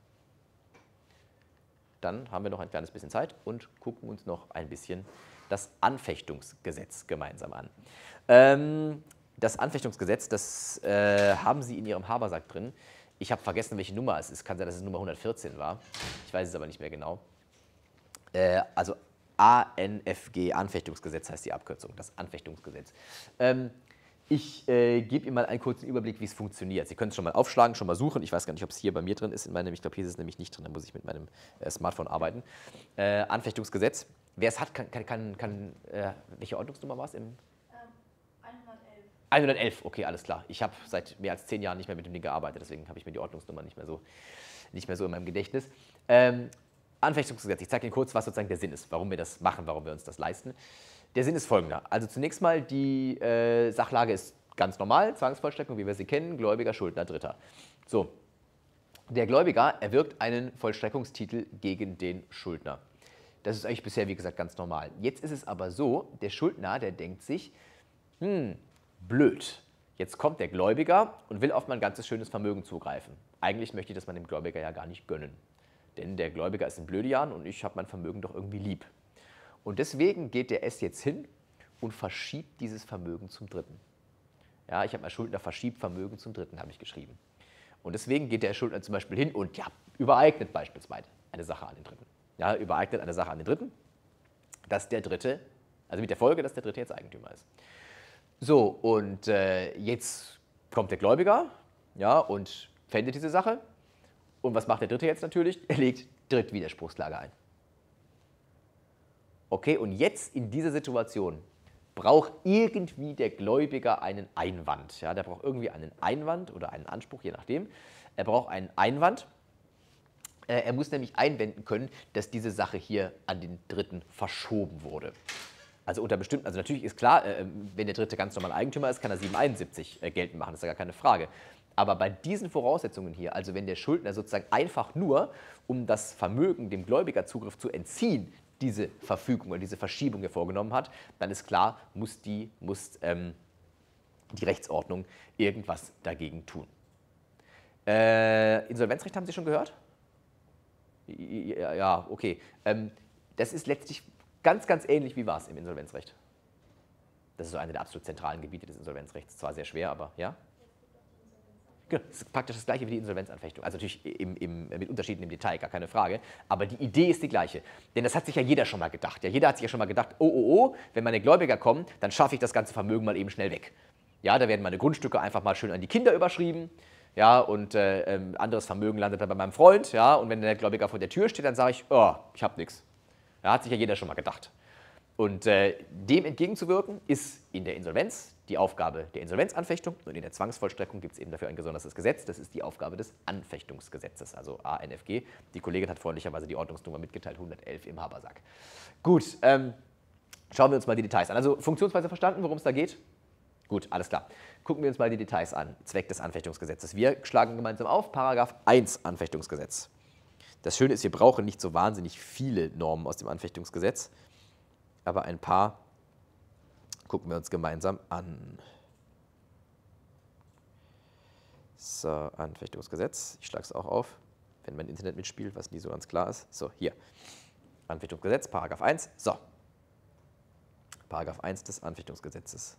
Dann haben wir noch ein kleines bisschen Zeit und gucken uns noch ein bisschen das Anfechtungsgesetz gemeinsam an. Ähm, das Anfechtungsgesetz, das äh, haben Sie in Ihrem Habersack drin. Ich habe vergessen, welche Nummer es ist. Kann sein, dass es Nummer hundertvierzehn war. Ich weiß es aber nicht mehr genau. Äh, also A N F G, Anfechtungsgesetz heißt die Abkürzung, das Anfechtungsgesetz. Ähm, ich äh, gebe Ihnen mal einen kurzen Überblick, wie es funktioniert. Sie können es schon mal aufschlagen, schon mal suchen. Ich weiß gar nicht, ob es hier bei mir drin ist. In meinem, ich glaube, hier ist es nämlich nicht drin. Da muss ich mit meinem äh, Smartphone arbeiten. Äh, Anfechtungsgesetz. Wer es hat, kann, kann, kann, kann äh, welche Ordnungsnummer war es? Im Ähm, hundertelf. hundertelf, okay, alles klar. Ich habe seit mehr als zehn Jahren nicht mehr mit dem Ding gearbeitet, deswegen habe ich mir die Ordnungsnummer nicht mehr so, nicht mehr so in meinem Gedächtnis. Ähm, Anfechtungsgesetz, ich zeige Ihnen kurz, was sozusagen der Sinn ist, warum wir das machen, warum wir uns das leisten. Der Sinn ist folgender. Also zunächst mal, die äh, Sachlage ist ganz normal, Zwangsvollstreckung, wie wir sie kennen, Gläubiger, Schuldner, Dritter. So, der Gläubiger erwirkt einen Vollstreckungstitel gegen den Schuldner. Das ist eigentlich bisher, wie gesagt, ganz normal. Jetzt ist es aber so, der Schuldner, der denkt sich, hm, blöd. Jetzt kommt der Gläubiger und will auf mein ganzes schönes Vermögen zugreifen. Eigentlich möchte ich das meinem Gläubiger ja gar nicht gönnen. Denn der Gläubiger ist ein Blödian und ich habe mein Vermögen doch irgendwie lieb. Und deswegen geht der S jetzt hin und verschiebt dieses Vermögen zum Dritten. Ja, ich habe mein Schuldner verschiebt Vermögen zum Dritten, habe ich geschrieben. Und deswegen geht der Schuldner zum Beispiel hin und ja, übereignet beispielsweise eine Sache an den Dritten. Ja, übereignet eine Sache an den Dritten, dass der Dritte, also mit der Folge, dass der Dritte jetzt Eigentümer ist. So, und äh, jetzt kommt der Gläubiger, ja, und pfändet diese Sache. Und was macht der Dritte jetzt natürlich? Er legt Drittwiderspruchsklage ein. Okay, und jetzt in dieser Situation braucht irgendwie der Gläubiger einen Einwand. Ja, der braucht irgendwie einen Einwand oder einen Anspruch, je nachdem. Er braucht einen Einwand. Er muss nämlich einwenden können, dass diese Sache hier an den Dritten verschoben wurde. Also unter bestimmten, also natürlich ist klar, wenn der Dritte ganz normal Eigentümer ist, kann er siebenhunderteinundsiebzig geltend machen, das ist ja gar keine Frage. Aber bei diesen Voraussetzungen hier, also wenn der Schuldner sozusagen einfach nur, um das Vermögen dem Gläubiger Zugriff zu entziehen, diese Verfügung oder diese Verschiebung hier vorgenommen hat, dann ist klar, muss die, muss, ähm, die Rechtsordnung irgendwas dagegen tun. Äh, Insolvenzrecht haben Sie schon gehört? Ja, ja okay. Ähm, das ist letztlich ganz, ganz ähnlich wie war es im Insolvenzrecht. Das ist so eine der absolut zentralen Gebiete des Insolvenzrechts. Zwar sehr schwer, aber ja? Genau, das ist praktisch das gleiche wie die Insolvenzanfechtung. Also natürlich im, im, mit Unterschieden im Detail, gar keine Frage. Aber die Idee ist die gleiche. Denn das hat sich ja jeder schon mal gedacht. Ja, jeder hat sich ja schon mal gedacht, oh, oh, oh, wenn meine Gläubiger kommen, dann schaffe ich das ganze Vermögen mal eben schnell weg. Ja, da werden meine Grundstücke einfach mal schön an die Kinder überschrieben. Ja, und äh, ähm, anderes Vermögen landet dann bei meinem Freund. Ja, und wenn der Gläubiger vor der Tür steht, dann sage ich, oh, ich habe nichts. Da hat sich ja jeder schon mal gedacht. Und äh, dem entgegenzuwirken, ist in der Insolvenz die Aufgabe der Insolvenzanfechtung und in der Zwangsvollstreckung gibt es eben dafür ein gesondertes Gesetz. Das ist die Aufgabe des Anfechtungsgesetzes, also A N F G. Die Kollegin hat freundlicherweise die Ordnungsnummer mitgeteilt, hundertelf im Habersack. Gut, ähm, schauen wir uns mal die Details an. Also Funktionsweise verstanden, worum es da geht? Gut, alles klar. Gucken wir uns mal die Details an. Zweck des Anfechtungsgesetzes. Wir schlagen gemeinsam auf, Paragraph eins Anfechtungsgesetz. Das Schöne ist, wir brauchen nicht so wahnsinnig viele Normen aus dem Anfechtungsgesetz, aber ein paar gucken wir uns gemeinsam an. So, Anfechtungsgesetz. Ich schlage es auch auf, wenn mein Internet mitspielt, was nie so ganz klar ist. So, hier. Anfechtungsgesetz, Paragraph eins. So. Paragraph eins des Anfechtungsgesetzes.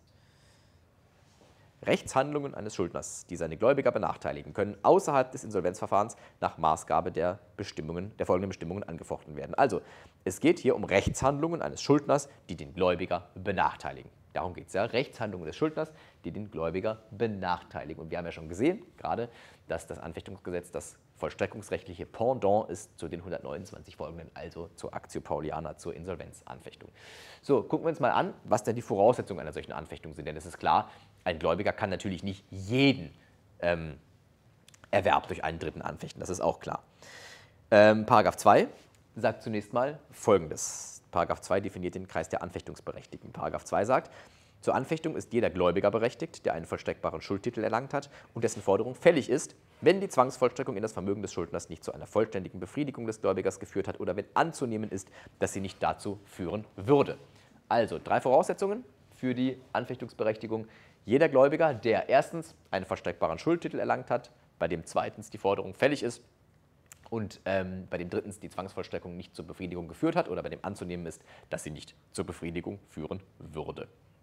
Rechtshandlungen eines Schuldners, die seine Gläubiger benachteiligen, können außerhalb des Insolvenzverfahrens nach Maßgabe der Bestimmungen, der folgenden Bestimmungen angefochten werden. Also, es geht hier um Rechtshandlungen eines Schuldners, die den Gläubiger benachteiligen. Darum geht es ja, Rechtshandlungen des Schuldners, die den Gläubiger benachteiligen. Und wir haben ja schon gesehen, gerade, dass das Anfechtungsgesetz das vollstreckungsrechtliche Pendant ist zu den hundertneunundzwanzig folgenden, also zur Actio Pauliana, zur Insolvenzanfechtung. So, gucken wir uns mal an, was denn die Voraussetzungen einer solchen Anfechtung sind. Denn es ist klar, ein Gläubiger kann natürlich nicht jeden ähm, Erwerb durch einen Dritten anfechten, das ist auch klar. Ähm, Paragraph zwei sagt zunächst mal Folgendes. Paragraph zwei definiert den Kreis der Anfechtungsberechtigten. Paragraph zwei sagt, zur Anfechtung ist jeder Gläubiger berechtigt, der einen vollstreckbaren Schuldtitel erlangt hat und dessen Forderung fällig ist, wenn die Zwangsvollstreckung in das Vermögen des Schuldners nicht zu einer vollständigen Befriedigung des Gläubigers geführt hat oder wenn anzunehmen ist, dass sie nicht dazu führen würde. Also drei Voraussetzungen für die Anfechtungsberechtigung. Jeder Gläubiger, der erstens einen vollstreckbaren Schuldtitel erlangt hat, bei dem zweitens die Forderung fällig ist und ähm, bei dem drittens die Zwangsvollstreckung nicht zur Befriedigung geführt hat oder bei dem anzunehmen ist, dass sie nicht zur Befriedigung führen würde.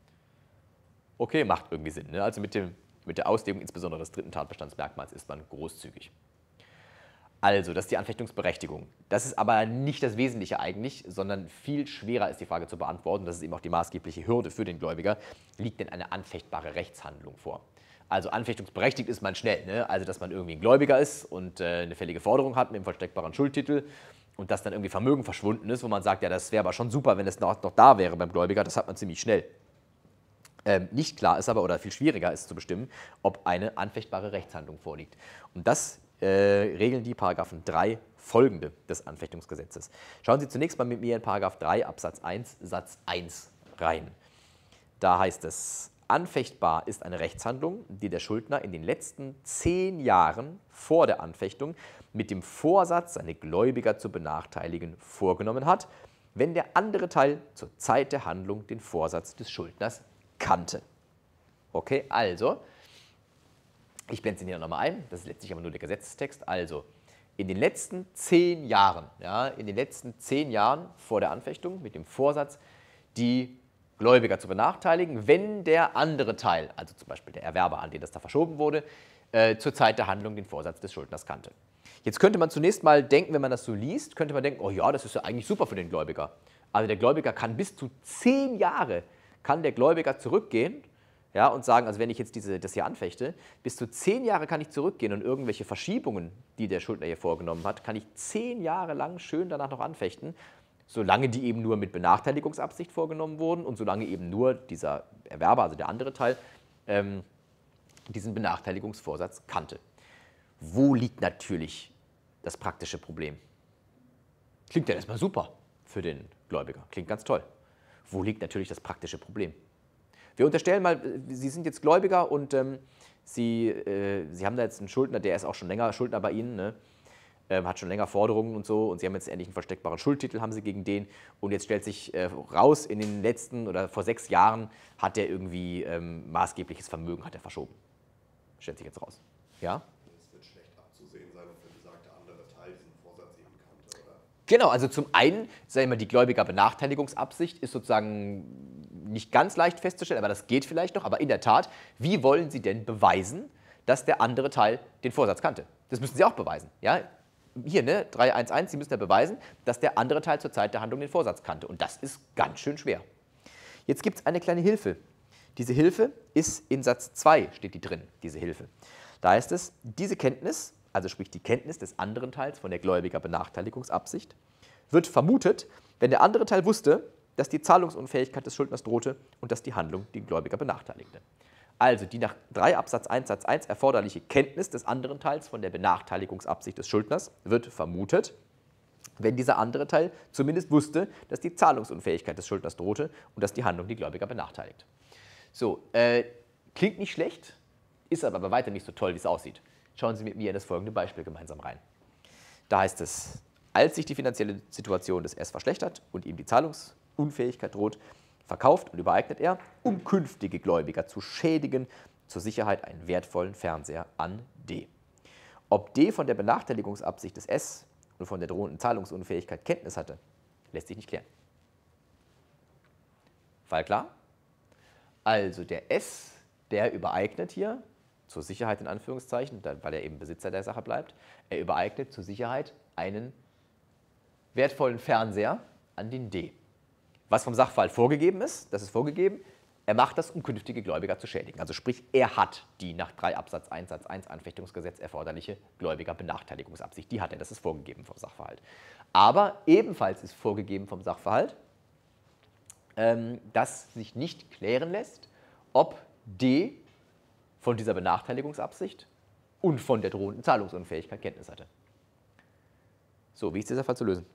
Okay, macht irgendwie Sinn. Ne? Also mit, dem, mit der Auslegung insbesondere des dritten Tatbestandsmerkmals ist man großzügig. Also, das ist die Anfechtungsberechtigung. Das ist aber nicht das Wesentliche eigentlich, sondern viel schwerer ist die Frage zu beantworten. Das ist eben auch die maßgebliche Hürde für den Gläubiger. Liegt denn eine anfechtbare Rechtshandlung vor? Also anfechtungsberechtigt ist man schnell. Ne? Also, dass man irgendwie ein Gläubiger ist und äh, eine fällige Forderung hat mit einem vollstreckbaren Schuldtitel und dass dann irgendwie Vermögen verschwunden ist, wo man sagt, ja, das wäre aber schon super, wenn es noch, noch da wäre beim Gläubiger. Das hat man ziemlich schnell. Ähm, nicht klar ist aber, oder viel schwieriger ist zu bestimmen, ob eine anfechtbare Rechtshandlung vorliegt. Und das äh, regeln die Paragraphen drei folgende des Anfechtungsgesetzes. Schauen Sie zunächst mal mit mir in Paragraph drei Absatz eins Satz eins rein. Da heißt es, anfechtbar ist eine Rechtshandlung, die der Schuldner in den letzten zehn Jahren vor der Anfechtung mit dem Vorsatz, seine Gläubiger zu benachteiligen, vorgenommen hat, wenn der andere Teil zur Zeit der Handlung den Vorsatz des Schuldners kannte. Okay, also, ich blende es hier nochmal ein, das ist letztlich aber nur der Gesetzestext. Also, in den letzten zehn Jahren, ja, in den letzten zehn Jahren vor der Anfechtung mit dem Vorsatz, die Gläubiger zu benachteiligen, wenn der andere Teil, also zum Beispiel der Erwerber, an den das da verschoben wurde, äh, zur Zeit der Handlung den Vorsatz des Schuldners kannte. Jetzt könnte man zunächst mal denken, wenn man das so liest, könnte man denken, oh ja, das ist ja eigentlich super für den Gläubiger. Also der Gläubiger kann bis zu zehn Jahre kann der Gläubiger zurückgehen, ja, und sagen, also wenn ich jetzt diese, das hier anfechte, bis zu zehn Jahre kann ich zurückgehen und irgendwelche Verschiebungen, die der Schuldner hier vorgenommen hat, kann ich zehn Jahre lang schön danach noch anfechten, solange die eben nur mit Benachteiligungsabsicht vorgenommen wurden und solange eben nur dieser Erwerber, also der andere Teil, ähm, diesen Benachteiligungsvorsatz kannte. Wo liegt natürlich das praktische Problem? Klingt ja erstmal super für den Gläubiger, klingt ganz toll. Wo liegt natürlich das praktische Problem? Wir unterstellen mal, Sie sind jetzt Gläubiger und ähm, Sie, äh, Sie haben da jetzt einen Schuldner, der ist auch schon länger Schuldner bei Ihnen. Ne? ähm, hat schon länger Forderungen und so und sie haben jetzt endlich einen versteckbaren Schuldtitel, haben sie gegen den und jetzt stellt sich äh, raus, in den letzten oder vor sechs Jahren hat er irgendwie ähm, maßgebliches Vermögen hat er verschoben. Stellt sich jetzt raus. Ja? Es wird schlecht abzusehen sein, ob der besagte andere Teil diesen Vorsatz eben kannte, oder? Genau, also zum einen, sagen wir, die Gläubigerbenachteiligungsabsicht ist sozusagen nicht ganz leicht festzustellen, aber das geht vielleicht noch. Aber in der Tat, wie wollen Sie denn beweisen, dass der andere Teil den Vorsatz kannte? Das müssen Sie auch beweisen. Ja? Hier, ne, drei eins eins, Sie müssen ja beweisen, dass der andere Teil zur Zeit der Handlung den Vorsatz kannte. Und das ist ganz schön schwer. Jetzt gibt es eine kleine Hilfe. Diese Hilfe ist in Satz zwei, steht die drin, diese Hilfe. Da heißt es, diese Kenntnis, also sprich die Kenntnis des anderen Teils von der Gläubigerbenachteiligungsabsicht, wird vermutet, wenn der andere Teil wusste, dass die Zahlungsunfähigkeit des Schuldners drohte und dass die Handlung den Gläubiger benachteiligte. Also die nach drei Absatz eins Satz eins erforderliche Kenntnis des anderen Teils von der Benachteiligungsabsicht des Schuldners wird vermutet, wenn dieser andere Teil zumindest wusste, dass die Zahlungsunfähigkeit des Schuldners drohte und dass die Handlung die Gläubiger benachteiligt. So, äh, klingt nicht schlecht, ist aber bei weitem nicht so toll, wie es aussieht. Schauen Sie mit mir in das folgende Beispiel gemeinsam rein. Da heißt es, als sich die finanzielle Situation des S verschlechtert und ihm die Zahlungsunfähigkeit droht, verkauft und übereignet er, um künftige Gläubiger zu schädigen, zur Sicherheit einen wertvollen Fernseher an D. Ob D von der Benachteiligungsabsicht des S und von der drohenden Zahlungsunfähigkeit Kenntnis hatte, lässt sich nicht klären. Fall klar? Also der S, der übereignet hier, zur Sicherheit in Anführungszeichen, weil er eben Besitzer der Sache bleibt, er übereignet zur Sicherheit einen wertvollen Fernseher an den D. Was vom Sachverhalt vorgegeben ist, das ist vorgegeben, er macht das, um künftige Gläubiger zu schädigen. Also sprich, er hat die nach drei Absatz eins Satz eins Anfechtungsgesetz erforderliche Gläubigerbenachteiligungsabsicht. Die hat er, das ist vorgegeben vom Sachverhalt. Aber ebenfalls ist vorgegeben vom Sachverhalt, ähm, dass sich nicht klären lässt, ob D von dieser Benachteiligungsabsicht und von der drohenden Zahlungsunfähigkeit Kenntnis hatte. So, wie ist dieser Fall zu lösen?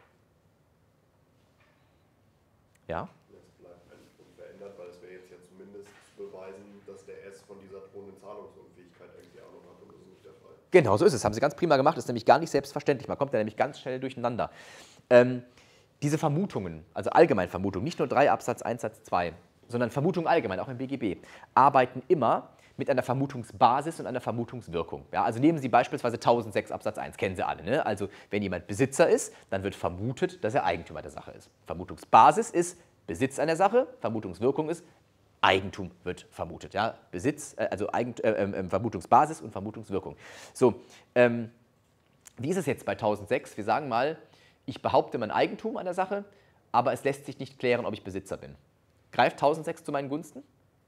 Ja? Es bleibt eigentlich unverändert, weil es wäre jetzt ja zumindest zu beweisen, dass der S von dieser drohenden Zahlungsunfähigkeit irgendwie Ahnung hat, und das ist nicht der Fall. Genau, so ist es. Haben Sie ganz prima gemacht. Das ist nämlich gar nicht selbstverständlich. Man kommt da nämlich ganz schnell durcheinander. Ähm, diese Vermutungen, also Allgemeinvermutungen, nicht nur drei Absatz eins Satz zwei, sondern Vermutungen allgemein, auch im B G B, arbeiten immer mit einer Vermutungsbasis und einer Vermutungswirkung. Ja, also nehmen Sie beispielsweise tausendsechs Absatz eins, kennen Sie alle. Ne? Also wenn jemand Besitzer ist, dann wird vermutet, dass er Eigentümer der Sache ist. Vermutungsbasis ist Besitz an der Sache, Vermutungswirkung ist Eigentum wird vermutet. Ja? Besitz, äh, also Eigent, äh, äh, Vermutungsbasis und Vermutungswirkung. So, ähm, wie ist es jetzt bei tausendsechs? Wir sagen mal, ich behaupte mein Eigentum an der Sache, aber es lässt sich nicht klären, ob ich Besitzer bin. Greift tausendsechs zu meinen Gunsten?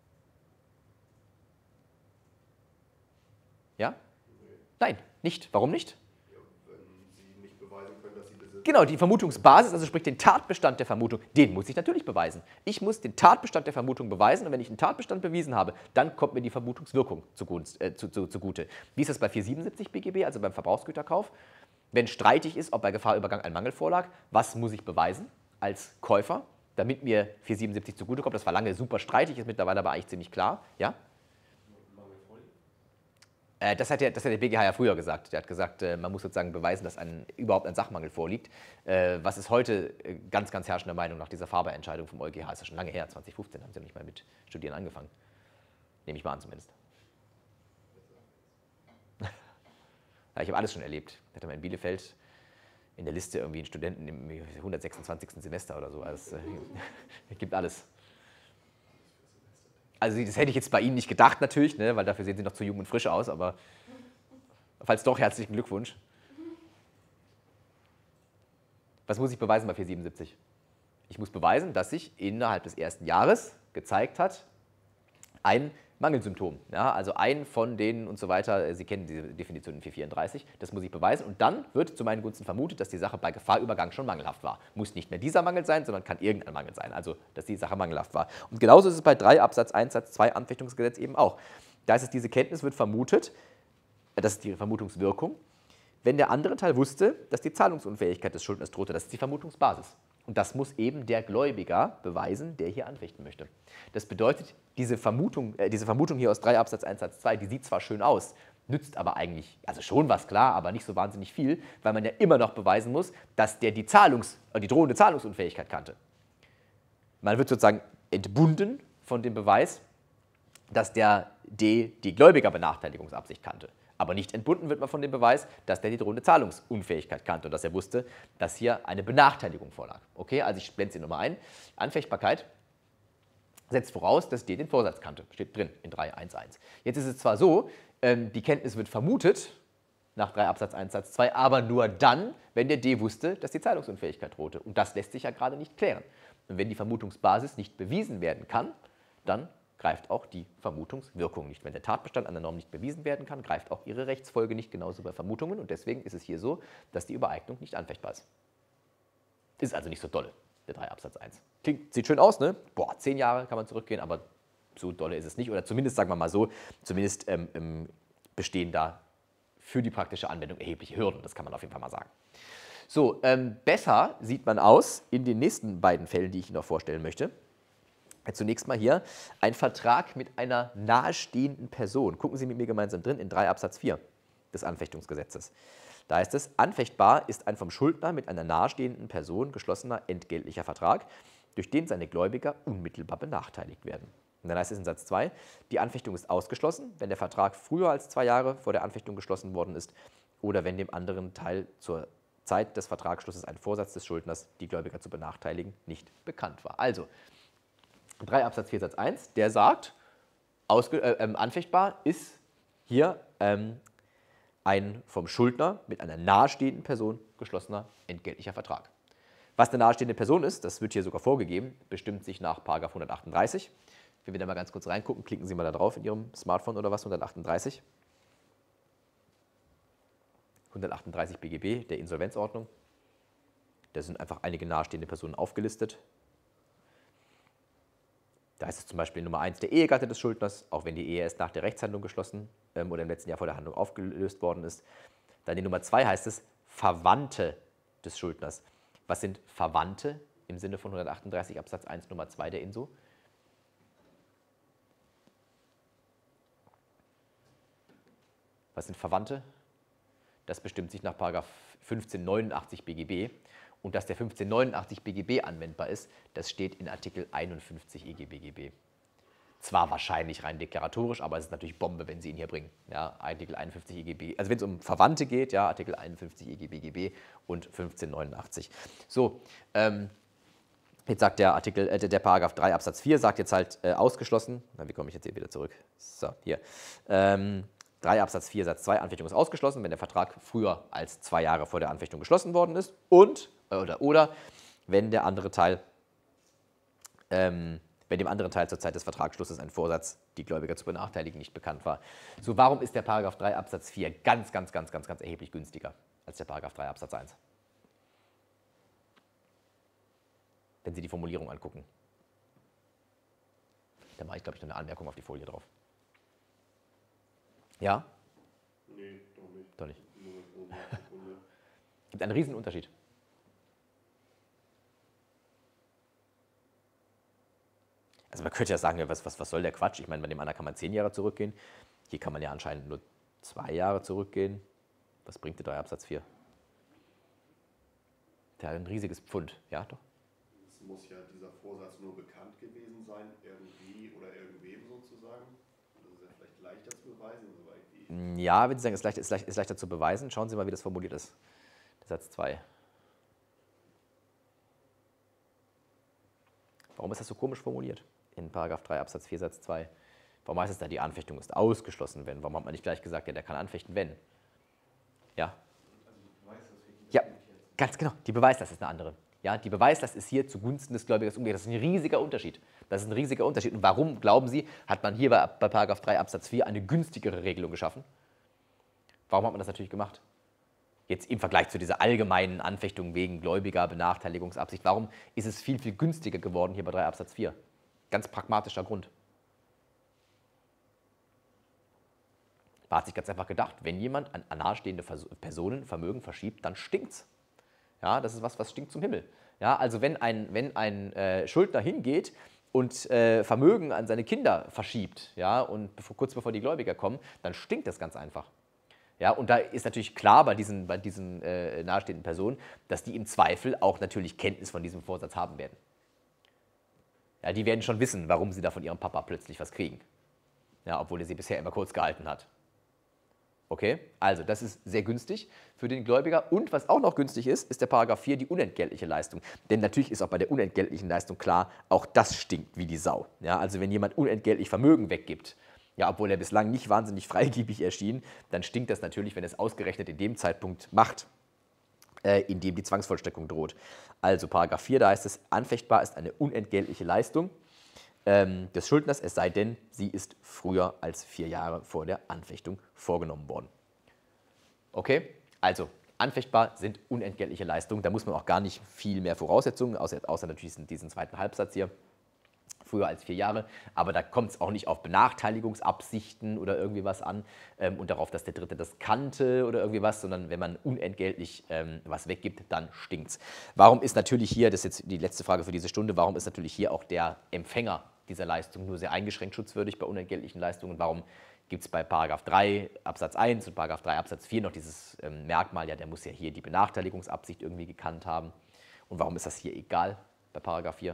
Ja? Nein, nicht. Warum nicht? Ja, wenn Sie nicht beweisen können, dass Sie besitzen. Genau, die Vermutungsbasis, also sprich den Tatbestand der Vermutung, den muss ich natürlich beweisen. Ich muss den Tatbestand der Vermutung beweisen und wenn ich den Tatbestand bewiesen habe, dann kommt mir die Vermutungswirkung zugunst, äh, zu, zu, zugute. Wie ist das bei vierhundertsiebenundsiebzig B G B, also beim Verbrauchsgüterkauf? Wenn streitig ist, ob bei Gefahrübergang ein Mangel vorlag, was muss ich beweisen als Käufer, damit mir vierhundertsiebenundsiebzig zugutekommt? Das war lange super streitig, ist mittlerweile aber eigentlich ziemlich klar. Ja? Äh, das, hat der, das hat der B G H ja früher gesagt. Der hat gesagt, äh, man muss sozusagen beweisen, dass ein, überhaupt ein Sachmangel vorliegt. Äh, was ist heute äh, ganz, ganz herrschende Meinung nach dieser Faber-Entscheidung vom EuGH? Ist ja schon lange her, zwanzig fünfzehn, haben sie ja nicht mal mit Studieren angefangen. Nehme ich mal an zumindest. Ja, ich habe alles schon erlebt. Ich hatte mal in Bielefeld in der Liste irgendwie einen Studenten im hundertsechsundzwanzigsten Semester oder so. Also es äh, gibt alles. Also das hätte ich jetzt bei Ihnen nicht gedacht natürlich, ne, weil dafür sehen Sie noch zu jung und frisch aus, aber falls doch, herzlichen Glückwunsch. Was muss ich beweisen bei vierhundertsiebenundsiebzig? Ich muss beweisen, dass sich innerhalb des ersten Jahres gezeigt hat, ein Mangelsymptom, ja, also ein von denen und so weiter, Sie kennen diese Definition in vierhundertvierunddreißig, das muss ich beweisen und dann wird zu meinen Gunsten vermutet, dass die Sache bei Gefahrübergang schon mangelhaft war. Muss nicht mehr dieser Mangel sein, sondern kann irgendein Mangel sein, also dass die Sache mangelhaft war. Und genauso ist es bei drei Absatz eins Satz zwei Anfechtungsgesetz eben auch. Da ist es, diese Kenntnis wird vermutet, das ist die Vermutungswirkung, wenn der andere Teil wusste, dass die Zahlungsunfähigkeit des Schuldners drohte, das ist die Vermutungsbasis. Und das muss eben der Gläubiger beweisen, der hier anfechten möchte. Das bedeutet, diese Vermutung, äh, diese Vermutung hier aus drei Absatz eins Satz zwei, die sieht zwar schön aus, nützt aber eigentlich, also schon was klar, aber nicht so wahnsinnig viel, weil man ja immer noch beweisen muss, dass der die, Zahlungs-, die drohende Zahlungsunfähigkeit kannte. Man wird sozusagen entbunden von dem Beweis, dass der D die Gläubigerbenachteiligungsabsicht kannte. Aber nicht entbunden wird man von dem Beweis, dass der die drohende Zahlungsunfähigkeit kannte und dass er wusste, dass hier eine Benachteiligung vorlag. Okay, also ich blende sie nochmal ein. Anfechtbarkeit setzt voraus, dass D den Vorsatz kannte. Steht drin in drei Absatz eins. Jetzt ist es zwar so, ähm, die Kenntnis wird vermutet nach drei Absatz eins Satz zwei, aber nur dann, wenn der D wusste, dass die Zahlungsunfähigkeit drohte. Und das lässt sich ja gerade nicht klären. Und wenn die Vermutungsbasis nicht bewiesen werden kann, dann greift auch die Vermutungswirkung nicht. Wenn der Tatbestand an der Norm nicht bewiesen werden kann, greift auch ihre Rechtsfolge nicht, genauso bei Vermutungen. Und deswegen ist es hier so, dass die Übereignung nicht anfechtbar ist. Ist also nicht so dolle, der drei Absatz eins. Klingt, sieht schön aus, ne? Boah, zehn Jahre kann man zurückgehen, aber so dolle ist es nicht. Oder zumindest, sagen wir mal so, zumindest ähm, ähm, bestehen da für die praktische Anwendung erhebliche Hürden. Das kann man auf jeden Fall mal sagen. So, ähm, besser sieht man aus in den nächsten beiden Fällen, die ich Ihnen noch vorstellen möchte. Zunächst mal hier ein Vertrag mit einer nahestehenden Person. Gucken Sie mit mir gemeinsam drin in drei Absatz vier des Anfechtungsgesetzes. Da heißt es, anfechtbar ist ein vom Schuldner mit einer nahestehenden Person geschlossener entgeltlicher Vertrag, durch den seine Gläubiger unmittelbar benachteiligt werden. Und dann heißt es in Satz zwei, die Anfechtung ist ausgeschlossen, wenn der Vertrag früher als zwei Jahre vor der Anfechtung geschlossen worden ist oder wenn dem anderen Teil zur Zeit des Vertragsschlusses ein Vorsatz des Schuldners, die Gläubiger zu benachteiligen, nicht bekannt war. Also, drei Absatz vier Satz eins, der sagt, ausge, äh, ähm, anfechtbar ist hier ähm, ein vom Schuldner mit einer nahestehenden Person geschlossener entgeltlicher Vertrag. Was eine nahestehende Person ist, das wird hier sogar vorgegeben, bestimmt sich nach Paragraph hundertachtunddreißig. Wenn wir da mal ganz kurz reingucken, klicken Sie mal da drauf in Ihrem Smartphone oder was, hundertachtunddreißig. hundertachtunddreißig B G B der Insolvenzordnung. Da sind einfach einige nahestehende Personen aufgelistet. Da ist es zum Beispiel Nummer eins der Ehegatte des Schuldners, auch wenn die Ehe erst nach der Rechtshandlung geschlossen ähm, oder im letzten Jahr vor der Handlung aufgelöst worden ist. Dann die Nummer zwei heißt es Verwandte des Schuldners. Was sind Verwandte im Sinne von hundertachtunddreißig Absatz eins Nummer zwei der Inso? Was sind Verwandte? Das bestimmt sich nach Paragraph fünfzehnhundertneunundachtzig B G B. Und dass der fünfzehnhundertneunundachtzig B G B anwendbar ist, das steht in Artikel einundfünfzig E G B G B. Zwar wahrscheinlich rein deklaratorisch, aber es ist natürlich Bombe, wenn Sie ihn hier bringen. Ja, Artikel einundfünfzig E G B, also wenn es um Verwandte geht, ja, Artikel einundfünfzig E G B G B und fünfzehnhundertneunundachtzig. So, ähm, jetzt sagt der Artikel, äh, der Paragraph drei Absatz vier, sagt jetzt halt äh, ausgeschlossen. Na, wie komme ich jetzt hier wieder zurück? So, hier. Ähm, drei Absatz vier Satz zwei, Anfechtung ist ausgeschlossen, wenn der Vertrag früher als zwei Jahre vor der Anfechtung geschlossen worden ist und, oder, oder wenn der andere Teil, ähm, wenn dem anderen Teil zur Zeit des Vertragsschlusses ein Vorsatz, die Gläubiger zu benachteiligen, nicht bekannt war. So, warum ist der Paragraph drei Absatz vier ganz, ganz, ganz, ganz, ganz erheblich günstiger als der Paragraph drei Absatz eins? Wenn Sie die Formulierung angucken. Da mache ich, glaube ich, noch eine Anmerkung auf die Folie drauf. Ja? Nee, doch nicht. Doch nicht. Nur ohne Sekunde. Gibt einen riesen Unterschied. Also man könnte ja sagen, ja, was, was, was soll der Quatsch? Ich meine, bei dem anderen kann man zehn Jahre zurückgehen. Hier kann man ja anscheinend nur zwei Jahre zurückgehen. Was bringt der drei Absatz vier? Der hat ein riesiges Pfund. Ja, doch. Es muss ja dieser Vorsatz nur bekannt gewesen sein, irgendwie oder irgendwem sozusagen. Das ist ja vielleicht leichter zu beweisen. Soweit wie Ja, wenn Sie sagen, es ist, leicht, ist, leicht, ist leichter zu beweisen, schauen Sie mal, wie das formuliert ist. Der Satz zwei. Warum ist das so komisch formuliert? In Paragraph drei Absatz vier Satz zwei. Warum heißt es da, die Anfechtung ist ausgeschlossen, wenn? Warum hat man nicht gleich gesagt, ja, der kann anfechten, wenn? Ja? Also die Beweislast fehlt Ja, jetzt. ganz genau. Die Beweislast ist eine andere. Ja, die Beweislast ist hier zugunsten des Gläubigers umgekehrt. Das ist ein riesiger Unterschied. Das ist ein riesiger Unterschied. Und warum, glauben Sie, hat man hier bei, bei Paragraph drei Absatz vier eine günstigere Regelung geschaffen? Warum hat man das natürlich gemacht? Jetzt im Vergleich zu dieser allgemeinen Anfechtung wegen gläubiger Benachteiligungsabsicht. Warum ist es viel, viel günstiger geworden hier bei drei Absatz vier? Ganz pragmatischer Grund. Man hat sich ganz einfach gedacht, wenn jemand an nahestehende Personen Vermögen verschiebt, dann stinkt's. Ja, das ist was, was stinkt zum Himmel. Ja, also wenn ein, wenn ein äh, Schuldner hingeht und äh, Vermögen an seine Kinder verschiebt, ja, und bevor, kurz bevor die Gläubiger kommen, dann stinkt das ganz einfach. Ja, und da ist natürlich klar bei diesen, bei diesen äh, nahestehenden Personen, dass die im Zweifel auch natürlich Kenntnis von diesem Vorsatz haben werden. Ja, die werden schon wissen, warum sie da von ihrem Papa plötzlich was kriegen. Ja, obwohl er sie bisher immer kurz gehalten hat. Okay, also das ist sehr günstig für den Gläubiger. Und was auch noch günstig ist, ist der Paragraph vier, die unentgeltliche Leistung. Denn natürlich ist auch bei der unentgeltlichen Leistung klar, auch das stinkt wie die Sau. Ja, also wenn jemand unentgeltlich Vermögen weggibt, ja, obwohl er bislang nicht wahnsinnig freigebig erschien, dann stinkt das natürlich, wenn es ausgerechnet in dem Zeitpunkt macht, äh, in dem die Zwangsvollstreckung droht. Also Paragraph vier, da heißt es, anfechtbar ist eine unentgeltliche Leistung ähm, des Schuldners, es sei denn, sie ist früher als vier Jahre vor der Anfechtung vorgenommen worden. Okay, also anfechtbar sind unentgeltliche Leistungen, da muss man auch gar nicht viel mehr Voraussetzungen, außer, außer natürlich diesen, diesen zweiten Halbsatz hier, früher als vier Jahre, aber da kommt es auch nicht auf Benachteiligungsabsichten oder irgendwie was an ähm, und darauf, dass der Dritte das kannte oder irgendwie was, sondern wenn man unentgeltlich ähm, was weggibt, dann stinkt's. Warum ist natürlich hier, das ist jetzt die letzte Frage für diese Stunde, warum ist natürlich hier auch der Empfänger dieser Leistung nur sehr eingeschränkt schutzwürdig bei unentgeltlichen Leistungen? Warum gibt es bei Paragraph drei Absatz eins und Paragraph drei Absatz vier noch dieses ähm, Merkmal, ja, der muss ja hier die Benachteiligungsabsicht irgendwie gekannt haben. Und warum ist das hier egal bei Paragraph vier?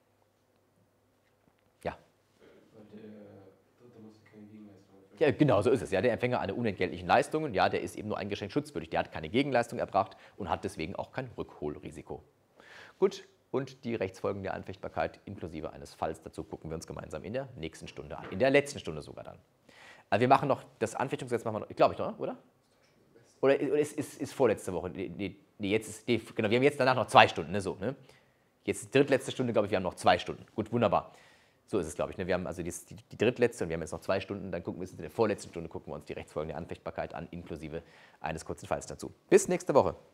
Weil der Dritte muss keine Gegenleistung erfüllen. Ja, genau, so ist es. Ja, der Empfänger einer unentgeltlichen Leistung, ja, der ist eben nur eingeschränkt schutzwürdig. Der hat keine Gegenleistung erbracht und hat deswegen auch kein Rückholrisiko. Gut, und die Rechtsfolgen der Anfechtbarkeit inklusive eines Falls dazu gucken wir uns gemeinsam in der nächsten Stunde an. In der letzten Stunde sogar dann. Also wir machen noch, das Anfechtungsgesetz machen wir noch, glaube ich noch, oder? Oder ist, ist, ist vorletzte Woche? Nee, nee, jetzt ist, nee, genau, wir haben jetzt danach noch zwei Stunden, ne, so, ne? Jetzt die drittletzte Stunde, glaube ich, wir haben noch zwei Stunden. Gut, wunderbar. So ist es, glaube ich. Ne? Wir haben also die, die, die drittletzte und wir haben jetzt noch zwei Stunden. Dann gucken wir uns in der vorletzten Stunde gucken wir uns die Rechtsfolgen der Anfechtbarkeit an, inklusive eines kurzen Falls dazu. Bis nächste Woche.